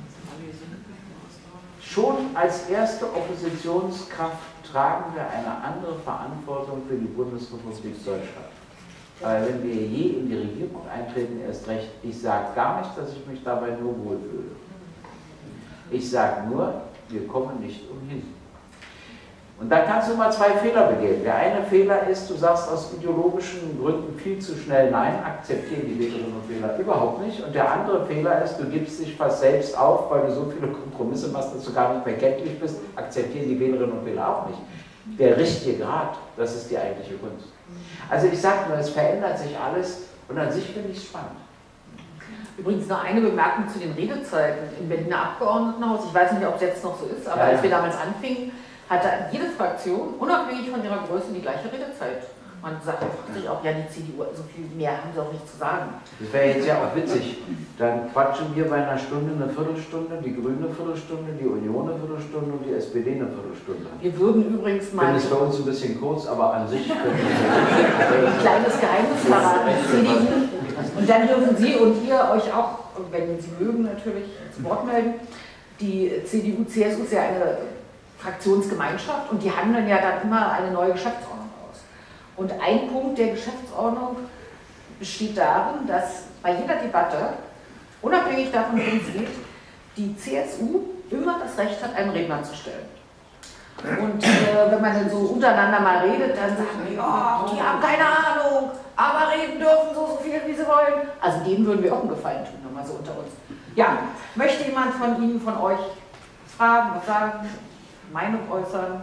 Schon als erste Oppositionskraft tragen wir eine andere Verantwortung für die Bundesrepublik Deutschland. Weil wenn wir je in die Regierung eintreten, erst recht, ich sage gar nicht, dass ich mich dabei nur wohlfühle. Ich sage nur, wir kommen nicht umhin. Und da kannst du mal zwei Fehler begehen. Der eine Fehler ist, du sagst aus ideologischen Gründen viel zu schnell Nein, akzeptieren die Wählerinnen und Wähler überhaupt nicht. Und der andere Fehler ist, du gibst dich fast selbst auf, weil du so viele Kompromisse machst, dass du gar nicht mehr kenntlich bist, akzeptieren die Wählerinnen und Wähler auch nicht. Der richtige Grad, das ist die eigentliche Kunst. Also ich sage nur, es verändert sich alles und an sich finde ich es spannend. Übrigens noch eine Bemerkung zu den Redezeiten im Berliner Abgeordnetenhaus. Ich weiß nicht, ob es jetzt noch so ist, aber als wir damals anfingen, hatte jede Fraktion, unabhängig von ihrer Größe, die gleiche Redezeit. Man sagt sich auch, ja, die CDU, so viel mehr haben sie auch nicht zu sagen. Das wäre jetzt ja auch witzig. Dann quatschen wir bei einer Stunde eine Viertelstunde, die Grüne eine Viertelstunde, die Union eine Viertelstunde und die SPD eine Viertelstunde. Wir würden übrigens mal... Ich finde es für uns ein bisschen kurz, aber an sich können wir... Ein kleines Geheimnis verraten, CDU. Und dann dürfen Sie und ihr euch auch, wenn Sie mögen, natürlich zu Wort melden. Die CDU, CSU ist ja eine Fraktionsgemeinschaft und die handeln ja dann immer eine neue Geschäftsordnung aus. Und ein Punkt der Geschäftsordnung besteht darin, dass bei jeder Debatte, unabhängig davon, worum es geht, die CSU immer das Recht hat, einen Redner zu stellen. Und wenn man dann so untereinander mal redet, dann sagen die, oh, die haben keine Ahnung, aber reden dürfen so viel, wie sie wollen. Also denen würden wir auch einen Gefallen tun, nochmal so unter uns. Ja, möchte jemand von Ihnen, von euch fragen, was sagen, Meinung äußern?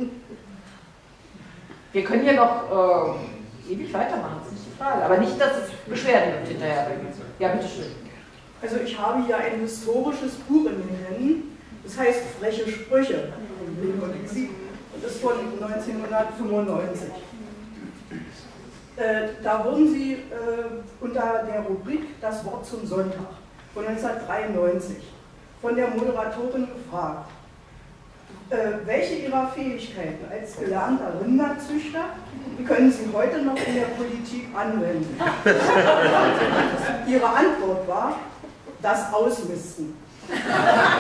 Wir können hier noch ewig weitermachen, das ist nicht die Frage. Aber nicht, dass es Beschwerden gibt hinterher. Ja, bitteschön. Also ich habe hier ein historisches Buch in den Händen, das heißt Freche Sprüche. Und ist von 1995. Da wurden sie unter der Rubrik Das Wort zum Sonntag von 1993 von der Moderatorin gefragt, welche ihrer Fähigkeiten als gelernter Rinderzüchter können Sie heute noch in der Politik anwenden? Ihre Antwort war, das Ausmisten.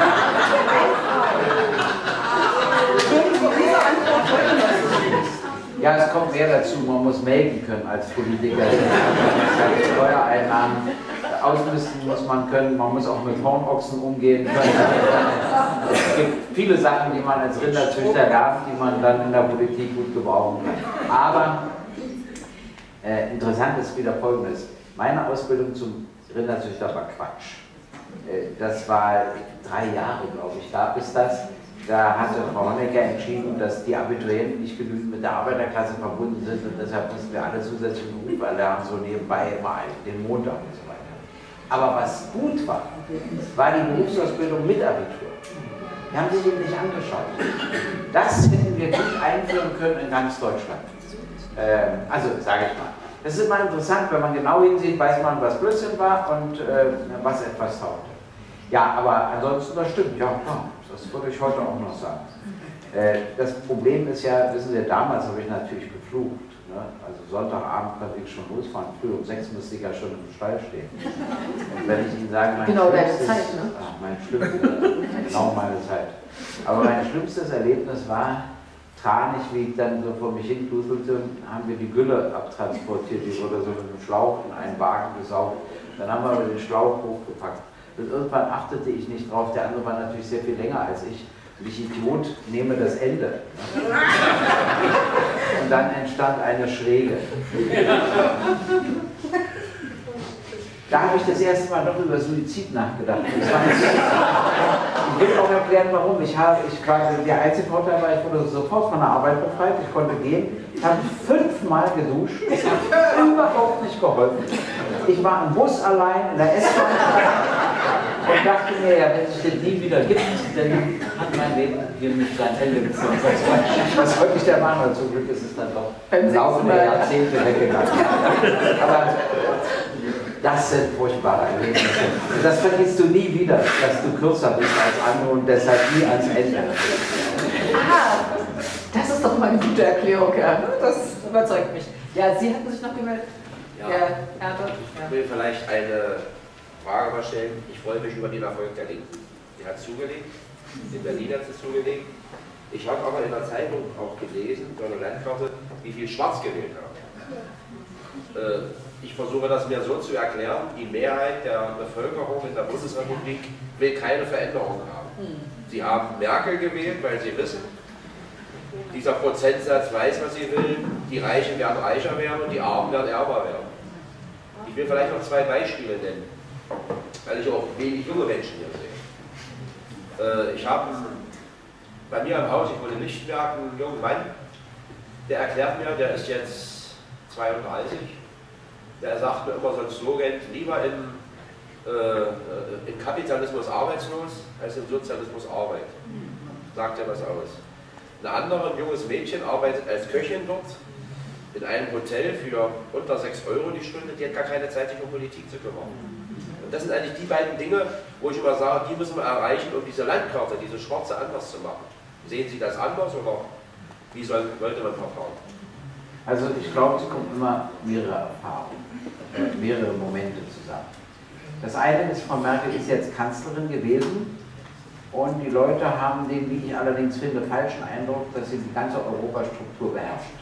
Würden Sie diese Antwort heute noch so? Ja, es kommt mehr dazu, man muss melden können als Politiker. Steuereinnahmen ausmisten muss man können, man muss auch mit Hornochsen umgehen können. Es gibt viele Sachen, die man als Rinderzüchter lernt, die man dann in der Politik gut gebrauchen kann. Aber interessant ist wieder Folgendes. Meine Ausbildung zum Rinderzüchter war Quatsch. Das war 3 Jahre, glaube ich, gab es das. Da hatte Frau Honecker entschieden, dass die Abiturienten nicht genügend mit der Arbeiterklasse verbunden sind und deshalb mussten wir alle zusätzlichen Berufe erlernen, so nebenbei immer den Montag und so weiter. Aber was gut war, war die Berufsausbildung mit Abitur. Die haben sich eben nicht angeschaut. Das hätten wir gut einführen können in ganz Deutschland. Also, sage ich mal. Das ist immer interessant, wenn man genau hinsieht, weiß man, was Blödsinn war und was etwas taugte. Ja, aber ansonsten, das stimmt, ja klar, das würde ich heute auch noch sagen. Das Problem ist ja, wissen Sie, damals habe ich natürlich geflucht. Ne? Also Sonntagabend konnte ich schon losfahren, früh um 6 müsste ich ja schon im Stall stehen. Und wenn ich Ihnen sage, mein genau schlimmstes, deine Zeit, ne? Mein schlimmstes, genau meine Zeit. Aber mein schlimmstes Erlebnis war, tranig, wie ich dann so vor mich hin duselte, haben wir die Gülle abtransportiert, die wurde so mit einem Schlauch in einen Wagen gesaugt. Dann haben wir den Schlauch hochgepackt. Und irgendwann achtete ich nicht drauf, der andere war natürlich sehr viel länger als ich. Und ich Idiot nehme das Ende. Und dann entstand eine Schräge. Da habe ich das erste Mal noch über Suizid nachgedacht. Ich will auch erklären, warum. Ich war der einzige Vorteil, weil ich wurde sofort von der Arbeit befreit, ich konnte gehen. Ich habe 5-mal geduscht, es hat überhaupt nicht geholfen. Ich war im Bus allein, in der S-Bahn und dachte mir, ja, wenn es den nie wieder gibt, dann hat mein Leben hier nicht sein Ende gefunden. Was wollte ich der machen? Zum Glück ist es dann doch im Laufe der Jahrzehnte weggegangen. Aber das sind furchtbare Erlebnisse. Das vergisst du nie wieder, dass du kürzer bist als andere und deshalb nie ans Ende. Ah, das ist doch mal eine gute Erklärung, ja. Das überzeugt mich. Ja, Sie hatten sich noch gemeldet? Ja. Herbert? Ich will vielleicht eine Frage mal stellen. Ich freue mich über den Erfolg der Linken. Die hat zugelegt, in Berlin hat sie zugelegt. Ich habe aber in der Zeitung auch gelesen, so eine Landkarte, wie viel Schwarz gewählt haben. Ich versuche das mir so zu erklären, die Mehrheit der Bevölkerung in der Bundesrepublik will keine Veränderung haben. Sie haben Merkel gewählt, weil sie wissen, dieser Prozentsatz weiß, was sie will, die Reichen werden reicher werden und die Armen werden ärmer werden. Ich will vielleicht noch 2 Beispiele nennen, weil ich auch wenig junge Menschen hier sehe. Ich habe bei mir im Haus, ich wohne in Lichtenberg, einen jungen Mann, der erklärt mir, der ist jetzt 32, der sagt mir immer so ein Slogan, lieber im Kapitalismus arbeitslos als im Sozialismus Arbeit. Sagt er was aus. Ein anderes junges Mädchen arbeitet als Köchin dort in einem Hotel für unter 6 € die Stunde, die hat gar keine Zeit, sich um Politik zu kümmern. Und das sind eigentlich die beiden Dinge, wo ich immer sage, die müssen wir erreichen, um diese Landkarte, diese schwarze anders zu machen. Sehen Sie das anders oder wie sollte man verfahren? Also ich glaube, es kommen immer mehrere Erfahrungen, mehrere Momente zusammen. Das eine ist, Frau Merkel ist jetzt Kanzlerin gewesen und die Leute haben den, wie ich allerdings finde, falschen Eindruck, dass sie die ganze Europastruktur beherrscht.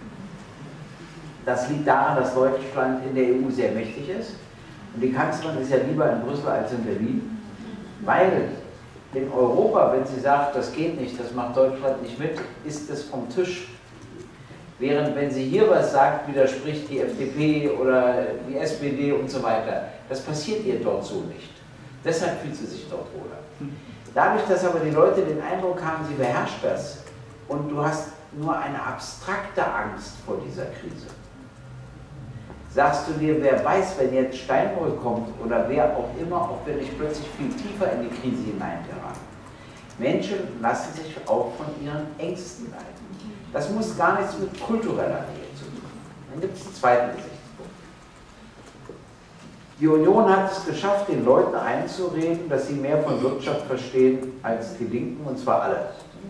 Das liegt daran, dass Deutschland in der EU sehr mächtig ist und die Kanzlerin ist ja lieber in Brüssel als in Berlin, weil in Europa, wenn sie sagt, das geht nicht, das macht Deutschland nicht mit, ist es vom Tisch. Während wenn sie hier was sagt, widerspricht die FDP oder die SPD und so weiter. Das passiert ihr dort so nicht. Deshalb fühlt sie sich dort wohler. Dadurch, dass aber die Leute den Eindruck haben, sie beherrscht das und du hast nur eine abstrakte Angst vor dieser Krise, sagst du dir, wer weiß, wenn jetzt Steinbrück kommt oder wer auch immer, ob wir nicht plötzlich viel tiefer in die Krise hineingeraten. Menschen lassen sich auch von ihren Ängsten leiten. Das muss gar nichts mit kultureller Nähe zu tun. Dann gibt es einen zweiten Gesichtspunkt. Die Union hat es geschafft, den Leuten einzureden, dass sie mehr von Wirtschaft verstehen als die Linken, und zwar alle.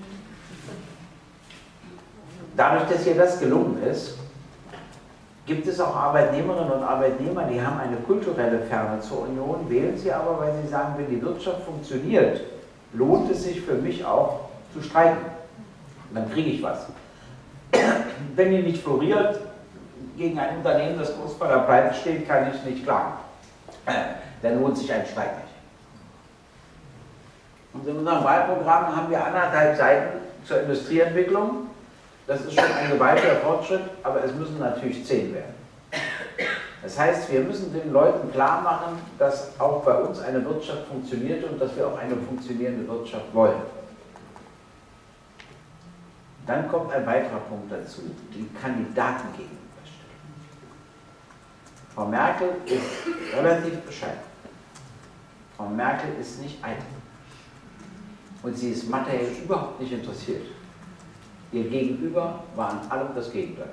Dadurch, dass ihr das gelungen ist, gibt es auch Arbeitnehmerinnen und Arbeitnehmer, die haben eine kulturelle Ferne zur Union, wählen sie aber, weil sie sagen, wenn die Wirtschaft funktioniert, lohnt es sich für mich auch zu streiken. Und dann kriege ich was. wenn die nicht floriert, gegen ein Unternehmen, das kurz vor der Pleite steht, kann ich nicht klagen. Dann lohnt sich ein Streik nicht. Und in unserem Wahlprogramm haben wir 1,5 Seiten zur Industrieentwicklung. Das ist schon ein gewaltiger Fortschritt, aber es müssen natürlich 10 werden. Das heißt, wir müssen den Leuten klar machen, dass auch bei uns eine Wirtschaft funktioniert und dass wir auch eine funktionierende Wirtschaft wollen. Dann kommt ein weiterer Punkt dazu, die Kandidaten gegenüberstellen. Frau Merkel ist relativ bescheiden. Frau Merkel ist nicht eitel. Und sie ist materiell überhaupt nicht interessiert. Ihr Gegenüber war an allem das Gegenteil.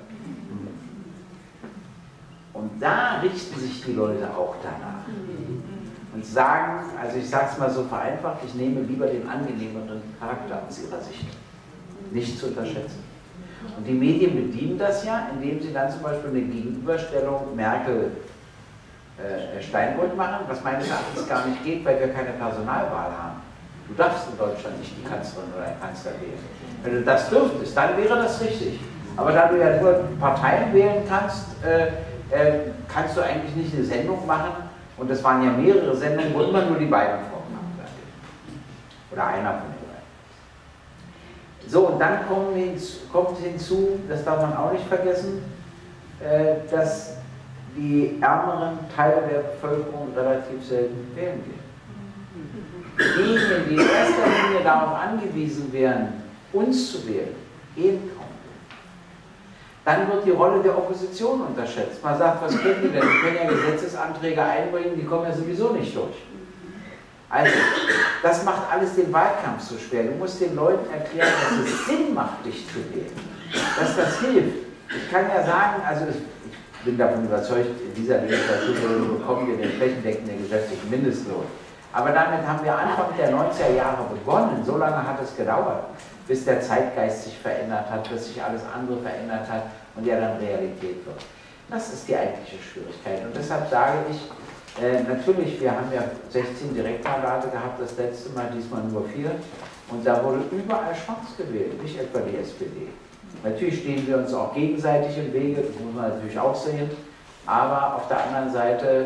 Und da richten sich die Leute auch danach. Und sagen, also ich sage es mal so vereinfacht, ich nehme lieber den angenehmeren Charakter aus ihrer Sicht. Nicht zu unterschätzen. Und die Medien bedienen das ja, indem sie dann zum Beispiel eine Gegenüberstellung Merkel-Steinbrück machen, was meines Erachtens gar nicht geht, weil wir keine Personalwahl haben. Du darfst in Deutschland nicht die Kanzlerin oder einen Kanzler wählen. Wenn du das dürftest, dann wäre das richtig. Aber da du ja nur Parteien wählen kannst, kannst du eigentlich nicht eine Sendung machen. Und das waren ja mehrere Sendungen, wo immer nur die beiden vorkamen. Oder einer von den beiden. So, und dann kommt hinzu, das darf man auch nicht vergessen, dass die ärmeren Teile der Bevölkerung relativ selten wählen gehen. Diejenigen, die in erster Linie darauf angewiesen wären, uns zu wählen, gehen kaum. Dann wird die Rolle der Opposition unterschätzt. Man sagt, was können die denn? Die können ja Gesetzesanträge einbringen, die kommen ja sowieso nicht durch. Also, das macht alles den Wahlkampf so schwer. Du musst den Leuten erklären, dass es Sinn macht, dich zu wählen. Dass das hilft. Ich kann ja sagen, also ich bin davon überzeugt, in dieser Legislaturperiode bekommen wir den flächendeckenden gesetzlichen Mindestlohn. Aber damit haben wir Anfang der 90er Jahre begonnen. So lange hat es gedauert, bis der Zeitgeist sich verändert hat, bis sich alles andere verändert hat und ja dann Realität wird. Das ist die eigentliche Schwierigkeit. Und deshalb sage ich, natürlich, wir haben ja 16 Direktmandate gehabt, das letzte Mal, diesmal nur 4. Und da wurde überall schwarz gewählt, nicht etwa die SPD. Natürlich stehen wir uns auch gegenseitig im Wege, das muss man natürlich auch sehen. Aber auf der anderen Seite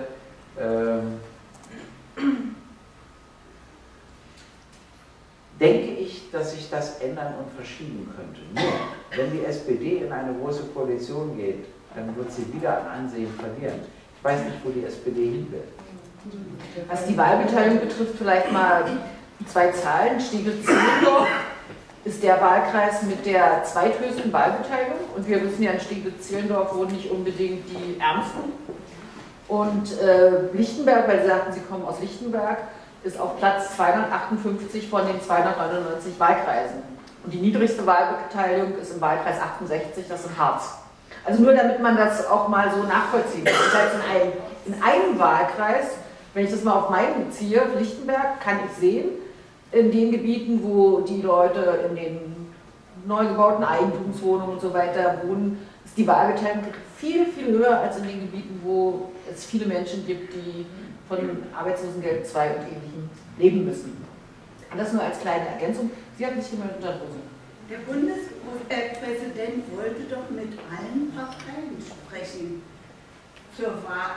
denke ich, dass sich das ändern und verschieben könnte. Nur, wenn die SPD in eine große Koalition geht, dann wird sie wieder an Ansehen verlieren. Ich weiß nicht, wo die SPD hin will. Was die Wahlbeteiligung betrifft, vielleicht mal 2 Zahlen. Steglitz-Zehlendorf ist der Wahlkreis mit der zweithöchsten Wahlbeteiligung. Und wir wissen ja, in Steglitz-Zehlendorf wohnen nicht unbedingt die Ärmsten. Und Lichtenberg, weil Sie sagten, Sie kommen aus Lichtenberg, ist auf Platz 258 von den 299 Wahlkreisen. Und die niedrigste Wahlbeteiligung ist im Wahlkreis 68, das ist in Harz. Also nur damit man das auch mal so nachvollziehen kann. Das heißt, in einem Wahlkreis, wenn ich das mal auf meinen beziehe, Lichtenberg, kann ich sehen, in den Gebieten, wo die Leute in den neu gebauten Eigentumswohnungen und so weiter wohnen, ist die Wahlbeteiligung viel, viel höher als in den Gebieten, wo es viele Menschen gibt, die von Arbeitslosengeld 2 und Ähnlichem leben müssen. Und das nur als kleine Ergänzung. Sie hat mich jemand unterbrochen. Der Bundespräsident wollte doch mit allen Parteien sprechen zur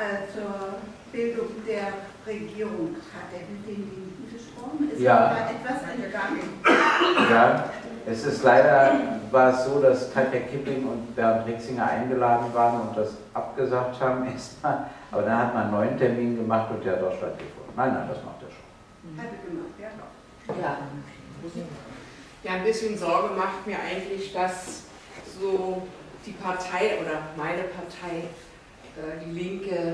Bildung der Regierung. Hat er mit den Linken gesprochen? Ist Ja. da etwas entgangen? Ja, es ist leider, war es so, dass Katja Kipping und Bernd Rixinger eingeladen waren und das abgesagt haben erstmal. Aber dann hat man einen neuen Termin gemacht und der hat auch stattgefunden. Nein, das macht er schon. Hat er gemacht, ja. Ja. Ja, ein bisschen Sorge macht mir eigentlich, dass so die Partei oder meine Partei, die Linke,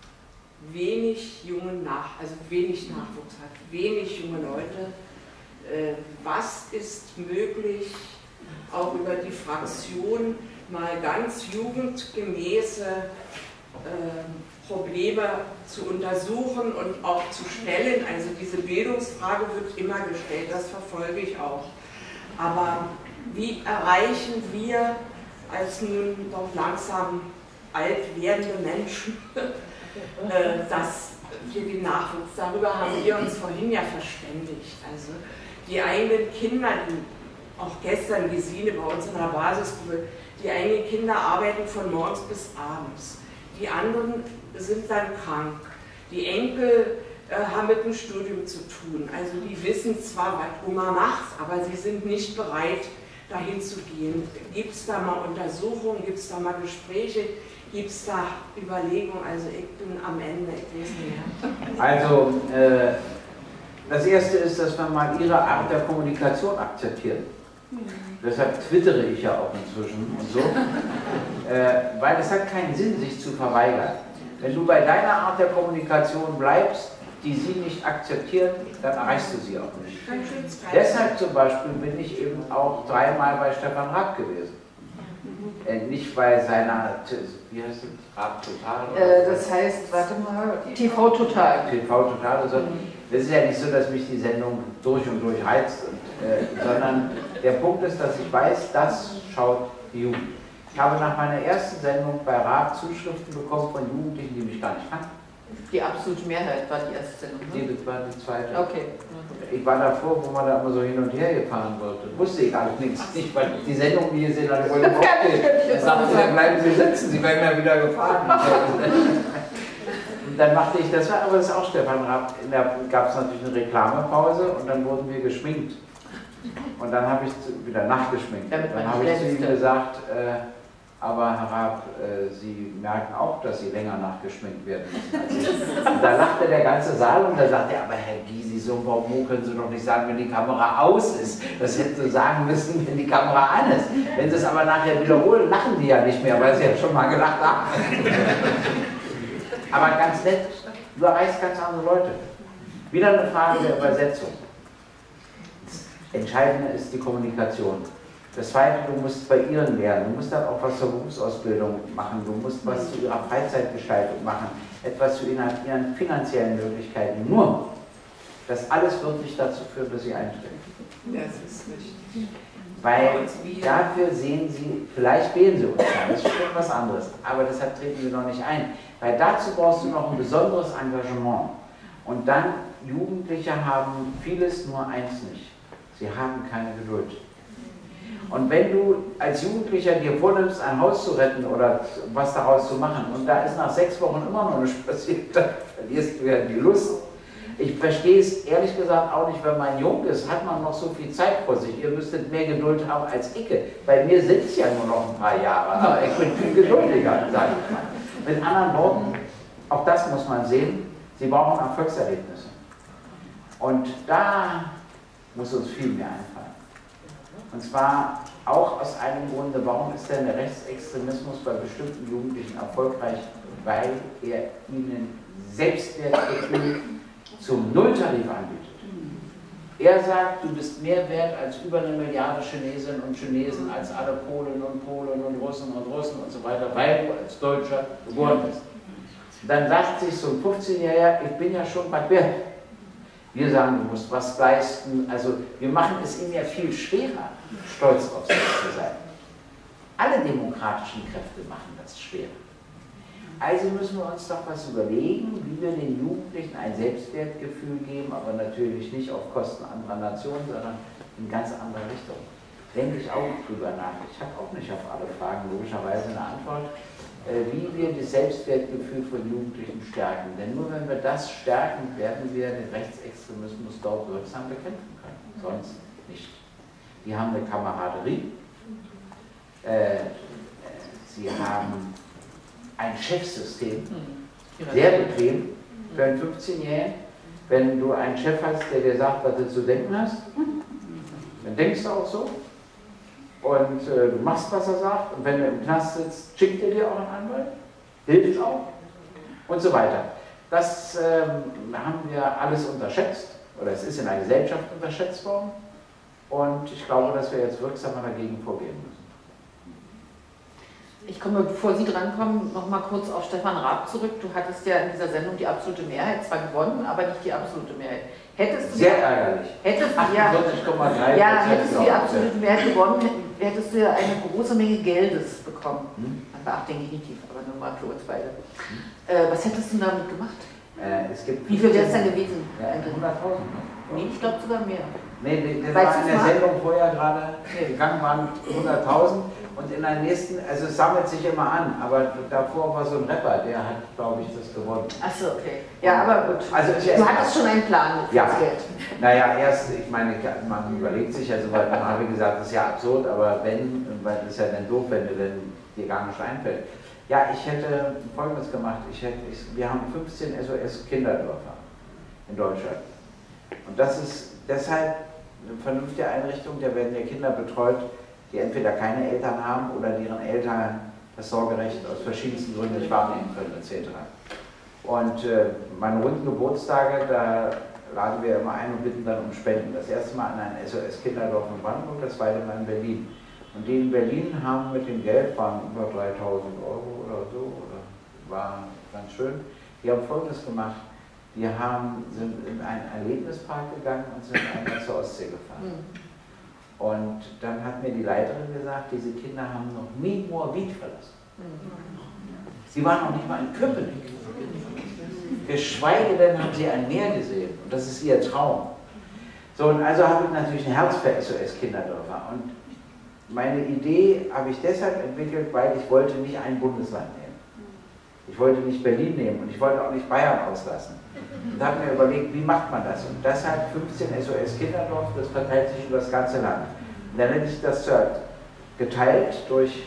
wenig Nachwuchs hat, wenig junge Leute. Was ist möglich, auch über die Fraktion mal ganz jugendgemäße Probleme zu untersuchen und auch zu stellen? Also diese Bildungsfrage wird immer gestellt, das verfolge ich auch. Aber wie erreichen wir als nun doch langsam alt werdende Menschen, dass wir den Nachwuchs, darüber haben wir uns vorhin ja verständigt. Also die eigenen Kinder, die auch gestern Gesine bei uns in der Basisgruppe, die einen Kinder arbeiten von morgens bis abends. Die anderen sind dann krank. Die Enkel haben mit dem Studium zu tun. Also die wissen zwar, was Oma macht, aber sie sind nicht bereit, dahin zu gehen. Gibt es da mal Untersuchungen, gibt es da mal Gespräche, gibt es da Überlegungen? Also ich bin am Ende, ich weiß nicht mehr. Also, das Erste ist, dass man mal ihre Art der Kommunikation akzeptiert. Deshalb twittere ich ja auch inzwischen und so. Weil es hat keinen Sinn, sich zu verweigern. Wenn du bei deiner Art der Kommunikation bleibst, die sie nicht akzeptieren, dann erreichst du sie auch nicht. Deshalb zum Beispiel bin ich eben auch 3-mal bei Stefan Raab gewesen. Nicht bei seiner, wie heißt es, Raab Total? Das heißt, warte mal, TV Total. TV Total, also, das ist ja nicht so, dass mich die Sendung durch und durch reizt, sondern der Punkt ist, dass ich weiß, das schaut die Jugend. Ich habe nach meiner ersten Sendung bei Raab Zuschriften bekommen von Jugendlichen, die mich gar nicht kannten. Die absolute Mehrheit war die erste Sendung, ne? Die war die zweite. Okay. Ich war davor, wo man da immer so hin und her gefahren wurde. Wusste ich allerdings nicht, weil die Sendung, die ihr seht, alle wollen aufstehen. Dann sagte sie, bleiben Sie sitzen, Sie werden ja wieder gefahren. Und dann machte ich das, aber das ist auch Stefan Raab. Da gab es natürlich eine Reklamepause und dann wurden wir geschminkt. Und dann habe ich wieder nachgeschminkt. Dann habe ich zu ihm gesagt, aber Herr Raab, Sie merken auch, dass Sie länger nachgeschminkt werden müssen. Und da lachte der ganze Saal und da sagte er, aber Herr Gysi, so warum können Sie doch nicht sagen, wenn die Kamera aus ist. Das hätten Sie sagen müssen, wenn die Kamera an ist. Wenn Sie es aber nachher wiederholen, lachen die ja nicht mehr, weil Sie ja schon mal gelacht haben. Aber ganz nett, du erreichst ganz andere Leute. Wieder eine Frage der Übersetzung. Das Entscheidende ist die Kommunikation. Das Zweite, du musst bei ihren lernen, du musst dann auch was zur Berufsausbildung machen, du musst was zu ihrer Freizeitgestaltung machen, etwas zu ihren finanziellen Möglichkeiten. Nur, das alles wird nicht dazu führen, dass sie eintreten. Das ist richtig. Weil dafür sehen sie, vielleicht wählen sie uns dann, das ist schon was anderes, aber deshalb treten sie noch nicht ein. Weil dazu brauchst du noch ein besonderes Engagement. Und dann, Jugendliche haben vieles, nur eins nicht. Sie haben keine Geduld. Und wenn du als Jugendlicher dir vornimmst, ein Haus zu retten oder was daraus zu machen, und da ist nach 6 Wochen immer noch nichts passiert, dann verlierst du ja die Lust. Ich verstehe es ehrlich gesagt auch nicht, wenn man jung ist, hat man noch so viel Zeit vor sich. Ihr müsstet mehr Geduld haben als ich. Bei mir sind es ja nur noch ein paar Jahre, aber ich bin viel geduldiger, sage ich mal. Mit anderen Worten, auch das muss man sehen, sie brauchen Erfolgserlebnisse. Und da muss uns viel mehr einfallen. Und zwar auch aus einem Grunde, warum ist denn der Rechtsextremismus bei bestimmten Jugendlichen erfolgreich? Weil er ihnen Selbstwertgefühl zum Nulltarif anbietet. Er sagt, du bist mehr wert als über 1 Milliarde Chinesinnen und Chinesen, als alle Polen und Russen und so weiter, weil du als Deutscher geboren bist. Dann sagt sich so ein 15-Jähriger, ich bin ja schon was wert. Wir sagen, du musst was leisten. Also wir machen es ihm ja viel schwerer, stolz auf sich zu sein. Alle demokratischen Kräfte machen das schwer. Also müssen wir uns doch was überlegen, wie wir den Jugendlichen ein Selbstwertgefühl geben, aber natürlich nicht auf Kosten anderer Nationen, sondern in ganz andere Richtung. Denke ich auch drüber nach. Ich habe auch nicht auf alle Fragen logischerweise eine Antwort, wie wir das Selbstwertgefühl von Jugendlichen stärken. Denn nur wenn wir das stärken, werden wir den Rechtsextremismus dort wirksam bekämpfen können. Sonst nicht. Die haben eine Kameraderie. Sie haben ein Chefsystem, sehr bequem für einen 15-Jährigen. Wenn du einen Chef hast, der dir sagt, was du zu denken hast, dann denkst du auch so. Und du machst, was er sagt. Und wenn du im Knast sitzt, schickt er dir auch einen Anwalt, hilft auch und so weiter. Das haben wir alles unterschätzt, oder es ist in der Gesellschaft unterschätzt worden. Und ich glaube, dass wir jetzt wirksamer dagegen vorgehen müssen. Ich komme, bevor Sie drankommen, noch mal kurz auf Stefan Raab zurück. Du hattest ja in dieser Sendung die absolute Mehrheit zwar gewonnen, aber nicht die absolute Mehrheit. Hättest du sehr ärgerlich. Hättest du die absolute Mehrheit gewonnen, hättest du ja eine große Menge Geldes bekommen. An Beachtung genitiv, aber nur mal für uns beide. Was hättest du damit gemacht? Es gibt Wie viel wäre es denn gewesen? Ja, 100.000. Nee, ich glaube sogar mehr. Nee, das Weißt war in du der mal? Sendung vorher gerade gegangen, waren 100.000 und in der nächsten, also es sammelt sich immer an, aber davor war so ein Rapper, der hat, glaube ich, das gewonnen. Achso, okay. Ja, aber gut. Also Du hattest schon einen Plan mit ja. das Geld. Naja, erst, ich meine, man überlegt sich ja so weit, dann habe ich gesagt, das ist ja absurd, aber wenn, weil das ist ja dann doof, wenn dir gar nicht einfällt. Ja, ich hätte Folgendes gemacht, wir haben 15 SOS-Kinderdörfer in Deutschland. Und das ist deshalb eine vernünftige Einrichtung, da werden ja Kinder betreut, die entweder keine Eltern haben oder deren Eltern das Sorgerecht aus verschiedensten Gründen nicht wahrnehmen können, etc. Und meine runden Geburtstage, da laden wir immer ein und bitten dann um Spenden. Das erste Mal an ein SOS-Kinderdorf in Brandenburg, das zweite Mal in Berlin. Und die in Berlin haben mit dem Geld, waren über 3.000 Euro oder so, oder war ganz schön, die haben Folgendes gemacht. Die sind in einen Erlebnispark gegangen und sind einmal zur Ostsee gefahren. Und dann hat mir die Leiterin gesagt, diese Kinder haben noch nie Moabit verlassen. Sie waren noch nicht mal in Köpenick. Geschweige denn haben sie ein Meer gesehen. Und das ist ihr Traum. So, und also habe ich natürlich ein Herz für SOS-Kinderdörfer. Und meine Idee habe ich deshalb entwickelt, weil ich wollte nicht ein Bundesland nehmen. Ich wollte nicht Berlin nehmen und ich wollte auch nicht Bayern auslassen. Und habe mir überlegt, wie macht man das? Und deshalb 15 SOS-Kinderdorf, das verteilt sich über das ganze Land. Und dann hätte ich das geteilt durch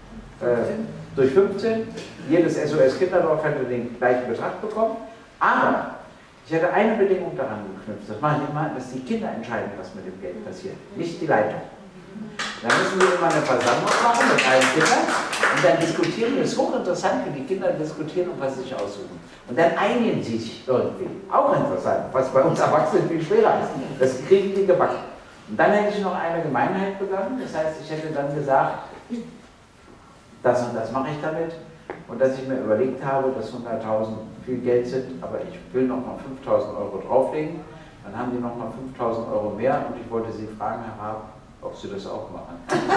15. Jedes SOS-Kinderdorf hätte den gleichen Betrag bekommen. Aber ich hätte eine Bedingung daran geknüpft. Das mache ich immer, dass die Kinder entscheiden, was mit dem Geld passiert, nicht die Leitung. Dann müssen wir immer eine Versammlung machen mit allen Kindern und dann diskutieren wir. Es ist hochinteressant, wie die Kinder diskutieren und was sie sich aussuchen. Und dann einigen sie sich irgendwie. Auch interessant, was bei uns Erwachsenen viel schwerer ist. Das kriegen die gebacken. Und dann hätte ich noch eine Gemeinheit begangen. Das heißt, ich hätte dann gesagt, das und das mache ich damit. Und dass ich mir überlegt habe, dass 100.000 viel Geld sind, aber ich will noch mal 5.000 Euro drauflegen. Dann haben die noch mal 5.000 Euro mehr und ich wollte Sie fragen, Herr Raab, ob Sie das auch machen.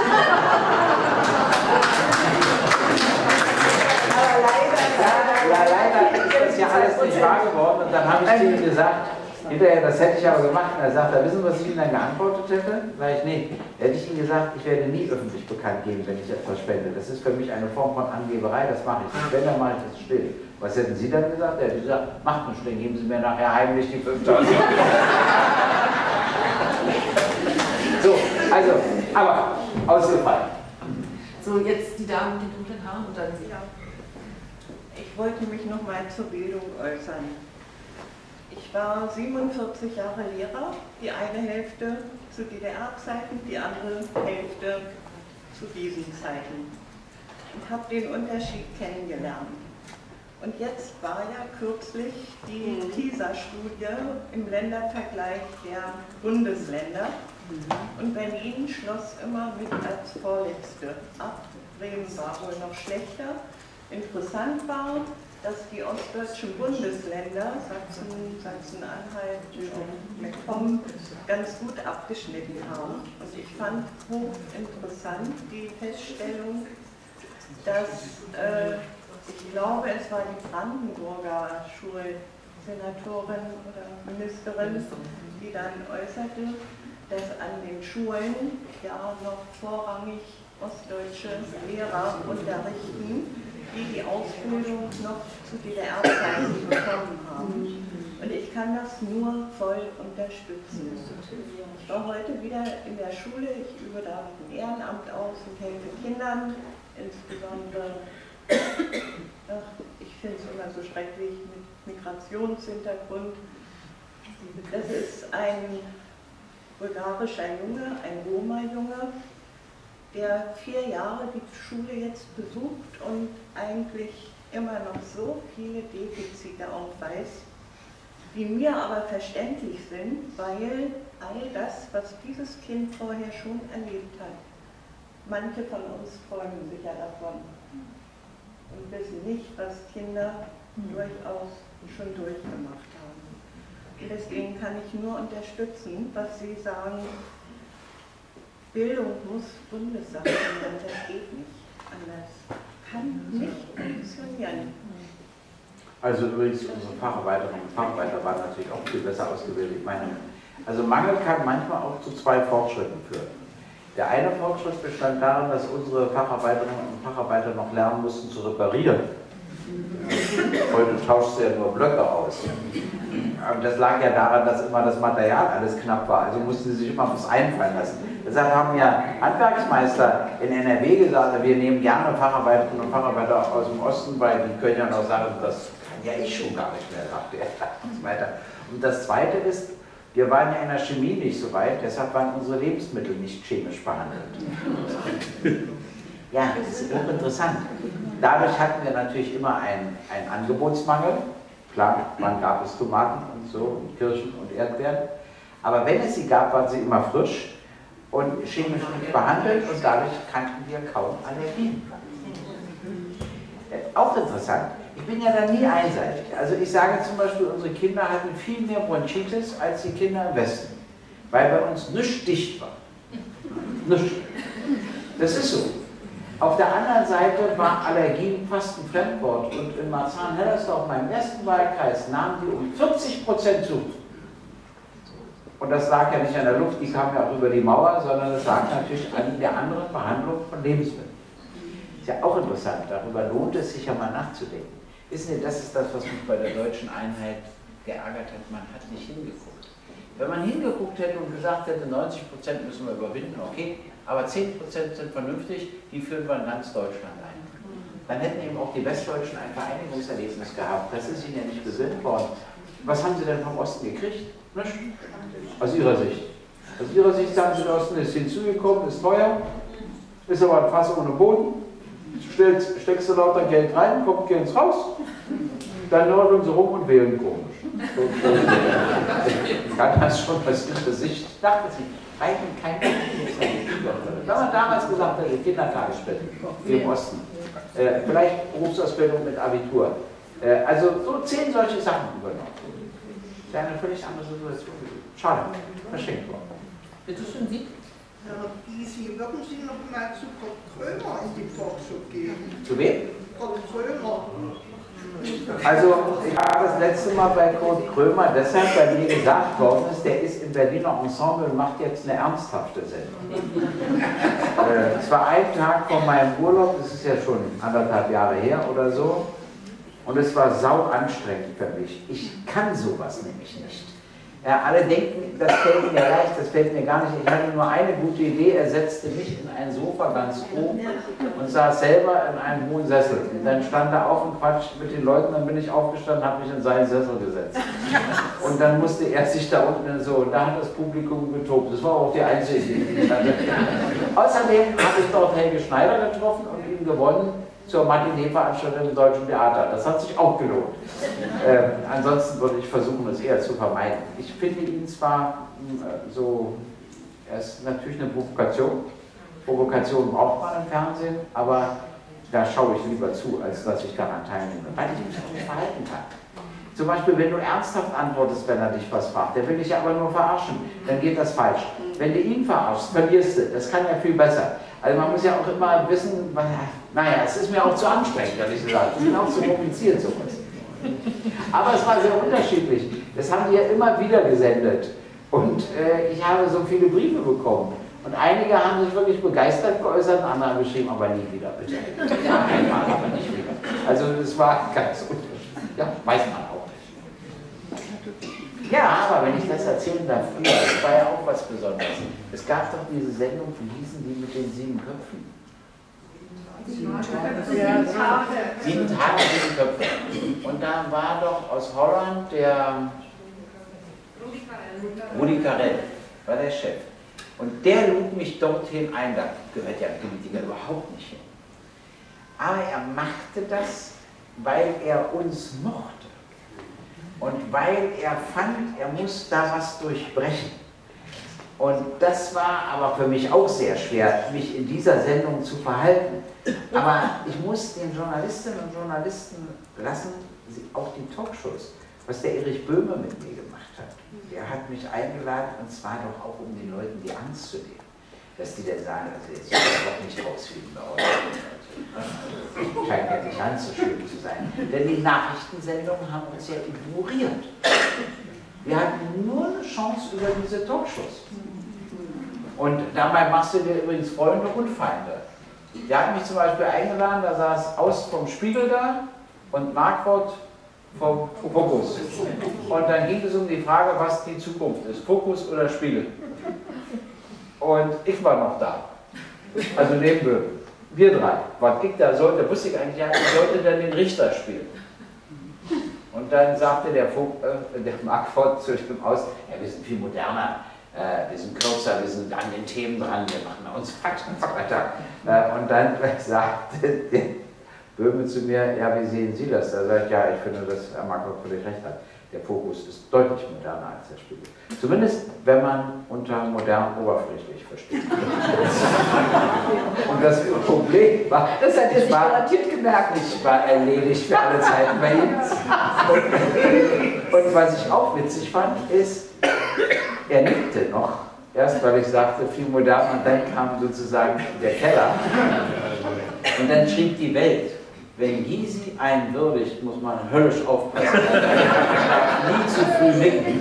Leider ist das ja alles nicht wahr geworden und dann habe ich zu ihm gesagt, hinterher, das hätte ich aber gemacht. Und er sagt, wissen Sie, was ich Ihnen dann geantwortet hätte? Sag ich, nee. Da hätte ich Ihnen gesagt, ich werde nie öffentlich bekannt geben, wenn ich etwas spende. Das ist für mich eine Form von Angeberei, das mache ich nicht. Wenn, dann mache ich das still. Was hätten Sie dann gesagt? Er hätte gesagt, macht nicht still, geben Sie mir nachher heimlich die 5.000 Euro. So, also, aber ausgefallen. So, jetzt die Dame mit den dunklen Haaren und dann Sie. Ja. Ich wollte mich noch mal zur Bildung äußern. Ich war 47 Jahre Lehrer, die eine Hälfte zu DDR-Zeiten, die andere Hälfte zu diesen Zeiten. Und habe den Unterschied kennengelernt. Und jetzt war ja kürzlich die PISA-Studie im Ländervergleich der Bundesländer. Und Berlin schloss immer mit als Vorletzte ab. Bremen war wohl noch schlechter. Interessant war, dass die ostdeutschen Bundesländer, Sachsen, Sachsen-Anhalt, Thüringen, ganz gut abgeschnitten haben. Und ich fand hochinteressant die Feststellung, dass, ich glaube, es war die Brandenburger Schulsenatorin oder Ministerin, die dann äußerte, dass an den Schulen ja noch vorrangig ostdeutsche Lehrer unterrichten, die Ausbildung noch zu DDR-Zeiten bekommen haben. Und ich kann das nur voll unterstützen. Ich war heute wieder in der Schule, ich übe da ein Ehrenamt aus und helfe Kindern, insbesondere, ich finde es immer so schrecklich mit Migrationshintergrund. Das ist ein bulgarischer Junge, ein Roma-Junge, der 4 Jahre die Schule jetzt besucht und eigentlich immer noch so viele Defizite aufweist, die mir aber verständlich sind, weil all das, was dieses Kind vorher schon erlebt hat, manche von uns träumen sicher davon und wissen nicht, was Kinder durchaus schon durchgemacht haben. Und deswegen kann ich nur unterstützen, was Sie sagen, Bildung muss Bundessache sein, das geht nicht anders. Kann nicht funktionieren. Also übrigens, unsere Facharbeiter und Facharbeiter waren natürlich auch viel besser ausgebildet. Ich meine, also Mangel kann manchmal auch zu zwei Fortschritten führen. Der eine Fortschritt bestand darin, dass unsere Facharbeiterinnen und Facharbeiter noch lernen mussten zu reparieren. Heute tauschst du ja nur Blöcke aus. Aber das lag ja daran, dass immer das Material alles knapp war. Also mussten sie sich immer was einfallen lassen. Deshalb haben ja Handwerksmeister in NRW gesagt, wir nehmen gerne Facharbeiterinnen und Facharbeiter aus dem Osten, weil die können ja noch sagen, das kann ja ich schon gar nicht mehr, sagt er und so weiter. Und das Zweite ist, wir waren ja in der Chemie nicht so weit, deshalb waren unsere Lebensmittel nicht chemisch behandelt. Ja, das ist hochinteressant. Dadurch hatten wir natürlich immer einen Angebotsmangel. Klar, wann gab es Tomaten und so, und Kirschen und Erdbeeren. Aber wenn es sie gab, waren sie immer frisch und chemisch nicht behandelt und dadurch kannten wir kaum Allergien. Auch interessant. Ich bin ja da nie einseitig. Also ich sage zum Beispiel, unsere Kinder hatten viel mehr Bronchitis als die Kinder im Westen, weil bei uns nichts dicht war. Nichts. Das ist so. Auf der anderen Seite war Allergien fast ein Fremdwort und in Marzahn-Hellersdorf, meinem ersten Wahlkreis, nahmen die um 40% zu. Und das lag ja nicht an der Luft, die kam ja auch über die Mauer, sondern es lag natürlich an der anderen Behandlung von Lebensmitteln. Ist ja auch interessant, darüber lohnt es sich ja mal nachzudenken. Wissen Sie, das ist das, was mich bei der deutschen Einheit geärgert hat, man hat nicht hingeguckt. Wenn man hingeguckt hätte und gesagt hätte, 90% müssen wir überwinden, okay, aber 10% sind vernünftig, die führen wir in ganz Deutschland ein. Dann hätten eben auch die Westdeutschen ein Vereinigungserlebnis gehabt. Das ist ihnen ja nicht gegönnt worden. Was haben sie denn vom Osten gekriegt? Nichts. Aus ihrer Sicht. Aus ihrer Sicht sagen sie, der Osten ist hinzugekommen, ist teuer, ist aber ein Fass ohne Boden. Steckst du lauter Geld rein, kommt Geld raus, dann nörgeln sie rum und wählen komisch. Kann das schon aus ihrer Sicht, ich dachte sie, eigentlich kein Wenn man damals gesagt hätte, Kindertagesstätten hier im Osten, vielleicht Berufsausbildung mit Abitur, also so 10 solche Sachen übernommen. Das wäre eine völlig andere Situation. Schade, verschenkt worden. Bitte schön, Sie. Herr Gysi, würden Sie noch mal zu Frau Krömer in die Talkshow gehen? Zu wem? Frau Krömer. Also, ich war das letzte Mal bei Kurt Krömer deshalb, weil mir gesagt worden ist, der ist im Berliner Ensemble und macht jetzt eine ernsthafte Sendung. Es war ein Tag vor meinem Urlaub, das ist ja schon 1,5 Jahre her oder so, und es war sau anstrengend für mich. Ich kann sowas nämlich nicht. Ja, alle denken, das fällt mir leicht, das fällt mir gar nicht. Ich hatte nur eine gute Idee, er setzte mich in ein Sofa ganz oben und saß selber in einem hohen Sessel. Und dann stand er auf und quatscht mit den Leuten, dann bin ich aufgestanden, habe mich in seinen Sessel gesetzt. Und dann musste er sich da unten so, und da hat das Publikum getobt. Das war auch die einzige Idee, die ich hatte. Außerdem habe ich dort Helge Schneider getroffen und ihn gewonnen zur Matinee-Veranstaltung im Deutschen Theater. Das hat sich auch gelohnt. Ansonsten würde ich versuchen, es eher zu vermeiden. Ich finde ihn zwar er ist natürlich eine Provokation. Provokation braucht man im Fernsehen, aber da schaue ich lieber zu, als dass ich daran teilnehme, weil ich mich auch nicht verhalten kann. Zum Beispiel, wenn du ernsthaft antwortest, wenn er dich was fragt, der will dich aber nur verarschen, dann geht das falsch. Wenn du ihn verarschst, verlierst du. Das kann ja viel besser. Also man muss ja auch immer wissen, naja, es ist mir auch zu anstrengend, ehrlich gesagt. Es ist auch zu kompliziert sowas. Aber es war sehr unterschiedlich. Das haben die ja immer wieder gesendet. Und ich habe so viele Briefe bekommen. Und einige haben sich wirklich begeistert geäußert, andere haben geschrieben, aber nie wieder, bitte. Ja, einmal, aber nicht wieder. Also es war ganz unterschiedlich. Ja, weiß man auch nicht. Ja, aber wenn ich das erzählen darf, früher, das war ja auch was Besonderes. Es gab doch diese Sendung, wie hießen die mit den 7 Köpfen? 7 Tage, 7 Köpfe. Und da war doch aus Holland der Rudi Carrell, war der Chef. Und der lud mich dorthin ein, da gehört ja ein Politiker überhaupt nicht hin. Aber er machte das, weil er uns mochte. Und weil er fand, er muss da was durchbrechen. Und das war aber für mich auch sehr schwer, mich in dieser Sendung zu verhalten. Aber ich muss den Journalistinnen und Journalisten lassen, auch die Talkshows, was der Erich Böhme mit mir gemacht hat. Der hat mich eingeladen, und zwar doch auch, um den Leuten die Angst zu nehmen. dass die dann sagen, also jetzt sieht das doch nicht aus wie ein Auto. Scheint ja nicht ganz so schön zu sein. Denn die Nachrichtensendungen haben uns ja ignoriert. Wir hatten nur eine Chance über diese Talkshows. Und dabei machst du dir übrigens Freunde und Feinde. Der hat mich zum Beispiel eingeladen, da saß Aus vom Spiegel da und Marquardt vom Fokus. Und dann ging es um die Frage, was die Zukunft ist, Fokus oder Spiegel. Und ich war noch da, also neben Böhm. Wir drei. Was ich da sollte, wusste ich eigentlich, ich sollte dann den Richter spielen. Und dann sagte der Marquardt zu dem Aus, ja, wir sind viel moderner, wir sind kürzer, wir sind an den Themen dran, wir machen uns weiter. Und dann sagte der Böhme zu mir, ja, wie sehen Sie das? Da sage ich, ja, ich finde, dass Herr Marquardt völlig recht hat. Der Fokus ist deutlich moderner als der Spiegel. Zumindest, wenn man unter modern oberflächlich versteht. Und das Problem war, das hat er sich garantiert gemerkt. Ich war erledigt für alle Zeiten bei ihm. Und was ich auch witzig fand, ist, er nickte noch, erst weil ich sagte, viel moderner, und dann kam sozusagen der Keller. Und dann schrieb die Welt, wenn Gysi einen würdigt, muss man höllisch aufpassen. Nie zu früh nicken.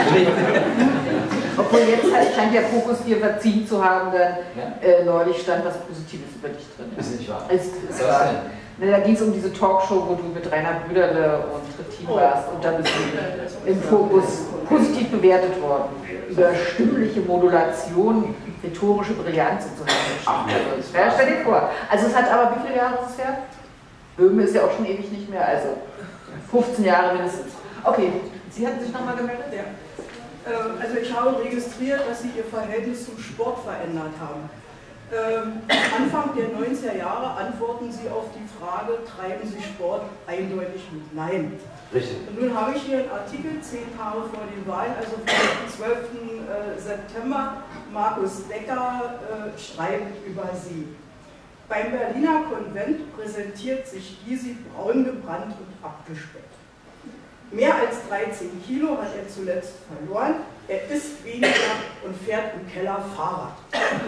Obwohl jetzt scheint der Fokus dir verziehen zu haben, denn neulich stand was Positives über dich drin. Ist nicht wahr? Ist wahr. Da ging es um diese Talkshow, wo du mit Rainer Brüderle und Trittin warst, und da bist du im Fokus positiv bewertet worden. Über stimmliche Modulation, rhetorische Brillanz und so weiter. Stell dir vor. Also es hat aber, wie viele Jahre ist es her? Böhme ist ja auch schon ewig nicht mehr, also 15 Jahre mindestens. Okay, Sie hatten sich nochmal gemeldet? Ja. Also ich habe registriert, dass Sie Ihr Verhältnis zum Sport verändert haben. Anfang der 90er Jahre antworten Sie auf die Frage, treiben Sie Sport eindeutig mit Nein. Richtig. Und nun habe ich hier einen Artikel, 10 Tage vor den Wahlen, also vom 12. September, Markus Decker schreibt über Sie. Beim Berliner Konvent präsentiert sich Gysi braun gebrannt und abgespeckt. Mehr als 13 Kilo hat er zuletzt verloren, er isst weniger und fährt im Keller Fahrrad.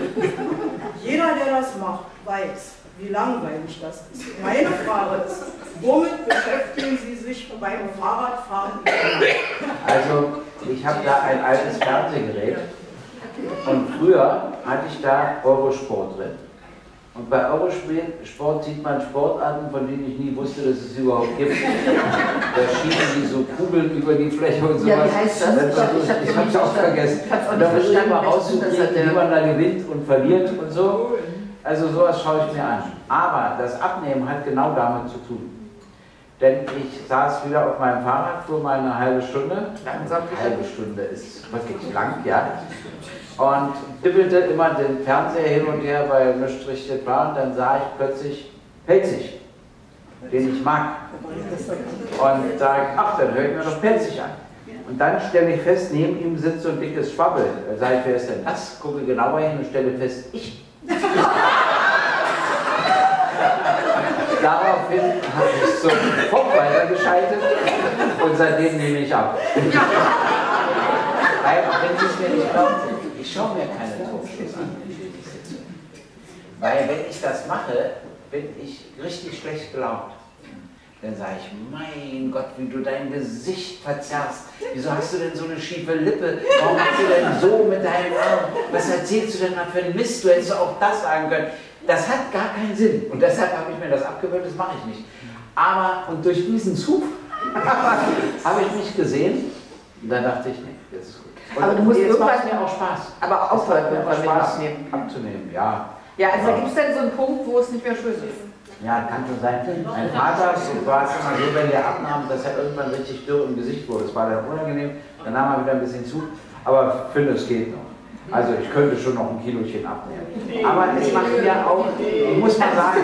Jeder, der das macht, weiß, wie langweilig das ist. Meine Frage ist, womit beschäftigen Sie sich beim Fahrradfahren im Keller? Also, ich habe da ein altes Fernsehgerät und früher hatte ich da Eurosport drin. Und bei Eurosport sieht man Sportarten, von denen ich nie wusste, dass es sie überhaupt gibt. Da schieben die so Kugeln über die Fläche und sowas. Ja, wie heißt das? Ich habe es auch vergessen. Und da muss ich immer rauskriegen, wie man da gewinnt und verliert und so. Also sowas schaue ich mir an. Aber das Abnehmen hat genau damit zu tun. Denn ich saß wieder auf meinem Fahrrad, fuhr mal eine halbe Stunde. Langsam. Eine halbe Stunde ist wirklich lang, ja. Und tippelte immer den Fernseher hin und her, weil nichts richtig war. Und dann sah ich plötzlich Pelzig, den ich mag. Und sage, ach, dann höre ich mir doch Pelzig an. Und dann stelle ich fest, neben ihm sitzt so ein dickes Schwabbel. Da sage ich, wer ist denn das? Gucke genauer hin und stelle fest, ich. Daraufhin habe ich sofort weitergeschaltet und seitdem nehme ich ab. Weil, wenn Sie es mir nicht glauben, ich schaue mir keine Talkshows an. Weil wenn ich das mache, bin ich richtig schlecht gelaunt. Dann sage ich, mein Gott, wie du dein Gesicht verzerrst. Wieso hast du denn so eine schiefe Lippe? Warum machst du denn so mit deinem Arm? Was erzählst du denn da für einen Mist? Du hättest auch das sagen können. Das hat gar keinen Sinn. Und deshalb habe ich mir das abgewöhnt, das mache ich nicht. Aber, und durch diesen Zug habe ich mich gesehen. Und dann dachte ich, nee, jetzt ist gut. Und aber du musst jetzt irgendwann macht mir auch Spaß. Aber aufhören, mir auch Spaß abnehmen. Abzunehmen, ja. Ja, also gibt es denn so einen Punkt, wo es nicht mehr schön ist? Ja, kann schon sein. Mein Vater war es immer so, wenn der abnahm, dass er irgendwann richtig dürr im Gesicht wurde. Das war dann unangenehm, dann nahm er wieder ein bisschen zu. Aber ich finde, es geht noch. Also ich könnte schon noch ein Kilochen abnehmen. Aber es macht mir auch, muss man sagen,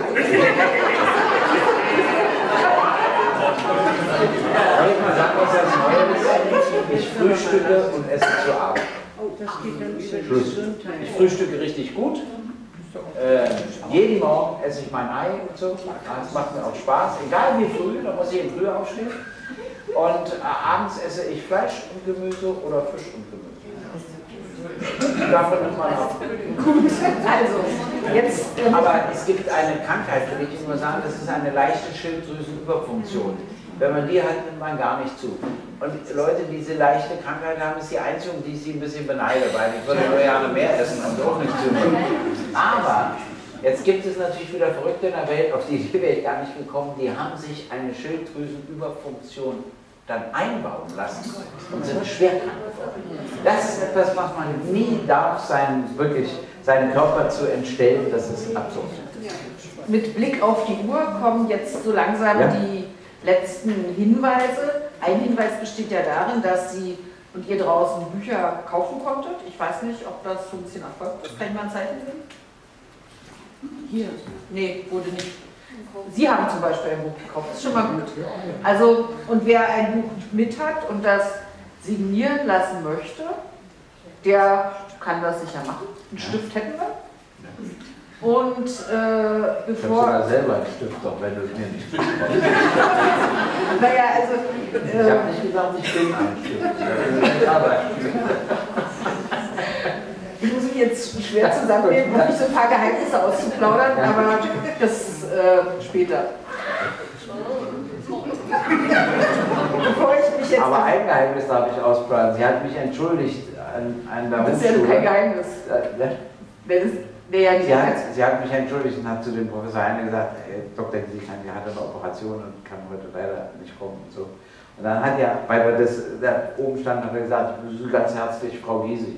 soll ich mal sagen, was das Neue ist? Ich frühstücke und esse zur Abend. Schluss. Ich frühstücke richtig gut. Jeden Morgen esse ich mein Ei und so. Das macht mir auch Spaß. Egal wie früh, da muss ich eben früher aufstehen. Und abends esse ich Fleisch und Gemüse oder Fisch und Gemüse. Davon nimmt man ab. Gut, also, jetzt... Aber es gibt eine Krankheit, will ich nur sagen, das ist eine leichte Schilddrüsenüberfunktion. Wenn man die hat, nimmt man gar nicht zu. Und Leute, die diese leichte Krankheit haben, ist die einzige, die ich sie ein bisschen beneide, weil ich würde nur Jahre mehr essen und auch nicht zunehmen. Aber jetzt gibt es natürlich wieder Verrückte in der Welt, auf die wäre ich gar nicht gekommen, die haben sich eine Schilddrüsenüberfunktion dann einbauen lassen und sind schwer krank geworden. Das ist etwas, was man nie darf, seinen Körper zu entstellen, das ist absurd. Mit Blick auf die Uhr kommen jetzt so langsam die letzten Hinweise. Ein Hinweis besteht ja darin, dass Sie und ihr draußen Bücher kaufen konntet. Ich weiß nicht, ob das so ein bisschen erfolgt ist. Kann ich mal ein Zeichen sehen? Hier. Nee, wurde nicht. Sie haben zum Beispiel ein Buch gekauft, das ist schon mal gut. Also, und wer ein Buch mit hat und das signieren lassen möchte, der kann das sicher machen. Einen Stift hätten wir. Und bevor... Ich habe sogar selber einen Stift, doch wenn du es mir nicht gibst. Naja, also... ich habe nicht gesagt, ich bin ein Stift. Ich muss mich jetzt schwer zusammennehmen, um nicht so ein paar Geheimnisse auszuplaudern, aber das später. Bevor ich mich jetzt aber ein Geheimnis darf ich ausplaudern. Sie hat mich entschuldigt an der Das ist ja nur kein Geheimnis. Sie hat mich entschuldigt und hat zu dem Professor Heine gesagt, Dr. Giesemann, die hatte eine Operation und kann heute leider nicht kommen und so. Und dann hat er, weil wir da oben standen, hat er gesagt, ganz herzlich, Frau Gysi.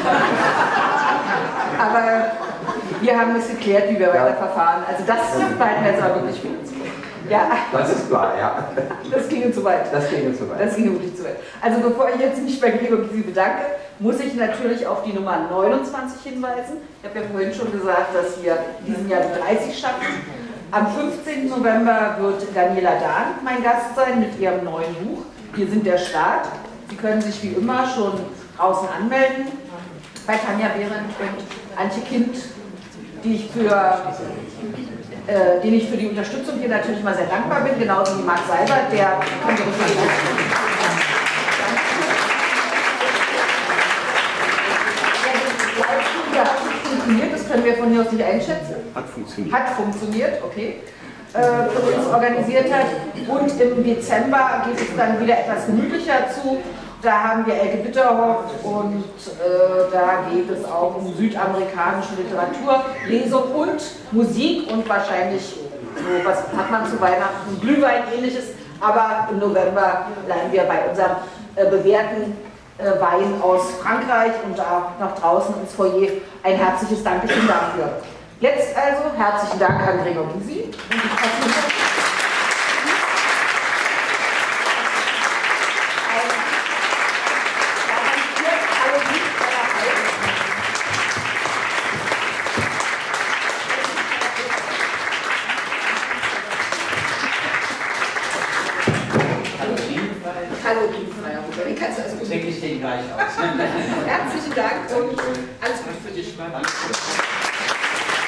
Aber wir haben es geklärt, wie wir weiter verfahren. Also das behalten wir jetzt aber wirklich für uns. Ja. Das ist klar, ja. Das ginge zu weit. Das ginge zu weit. Das ginge wirklich zu weit. Also bevor ich jetzt mich bei Gregor Gysi bedanke, muss ich natürlich auf die Nummer 29 hinweisen. Ich habe ja vorhin schon gesagt, dass hier in diesem Jahr die 30 stattfindet. Am 15. November wird Daniela Dahn mein Gast sein mit ihrem neuen Buch. Wir sind der Staat. Sie können sich wie immer schon draußen anmelden bei Tanja Behrendt und Antje Kind, denen ich für die Unterstützung hier natürlich mal sehr dankbar bin, genauso wie Marc Seibert, der kommt funktioniert, das können wir von hier aus nicht einschätzen. Hat funktioniert. Hat funktioniert, okay. Für uns organisiert hat. Und im Dezember geht es dann wieder etwas gemütlicher zu. Da haben wir Elke Bitterhoff und da geht es auch um südamerikanische Literatur, Lesung und Musik und wahrscheinlich, so, was hat man zu Weihnachten, Glühwein ähnliches. Aber im November bleiben wir bei unserem bewährten Wein aus Frankreich und da nach draußen ins Foyer ein herzliches Dankeschön dafür. Jetzt also herzlichen Dank an Gregor Gysi. Kalorienfreier Huber, den kannst du also trinke ich den gleich aus. Herzlichen Dank und alles Gute für dich.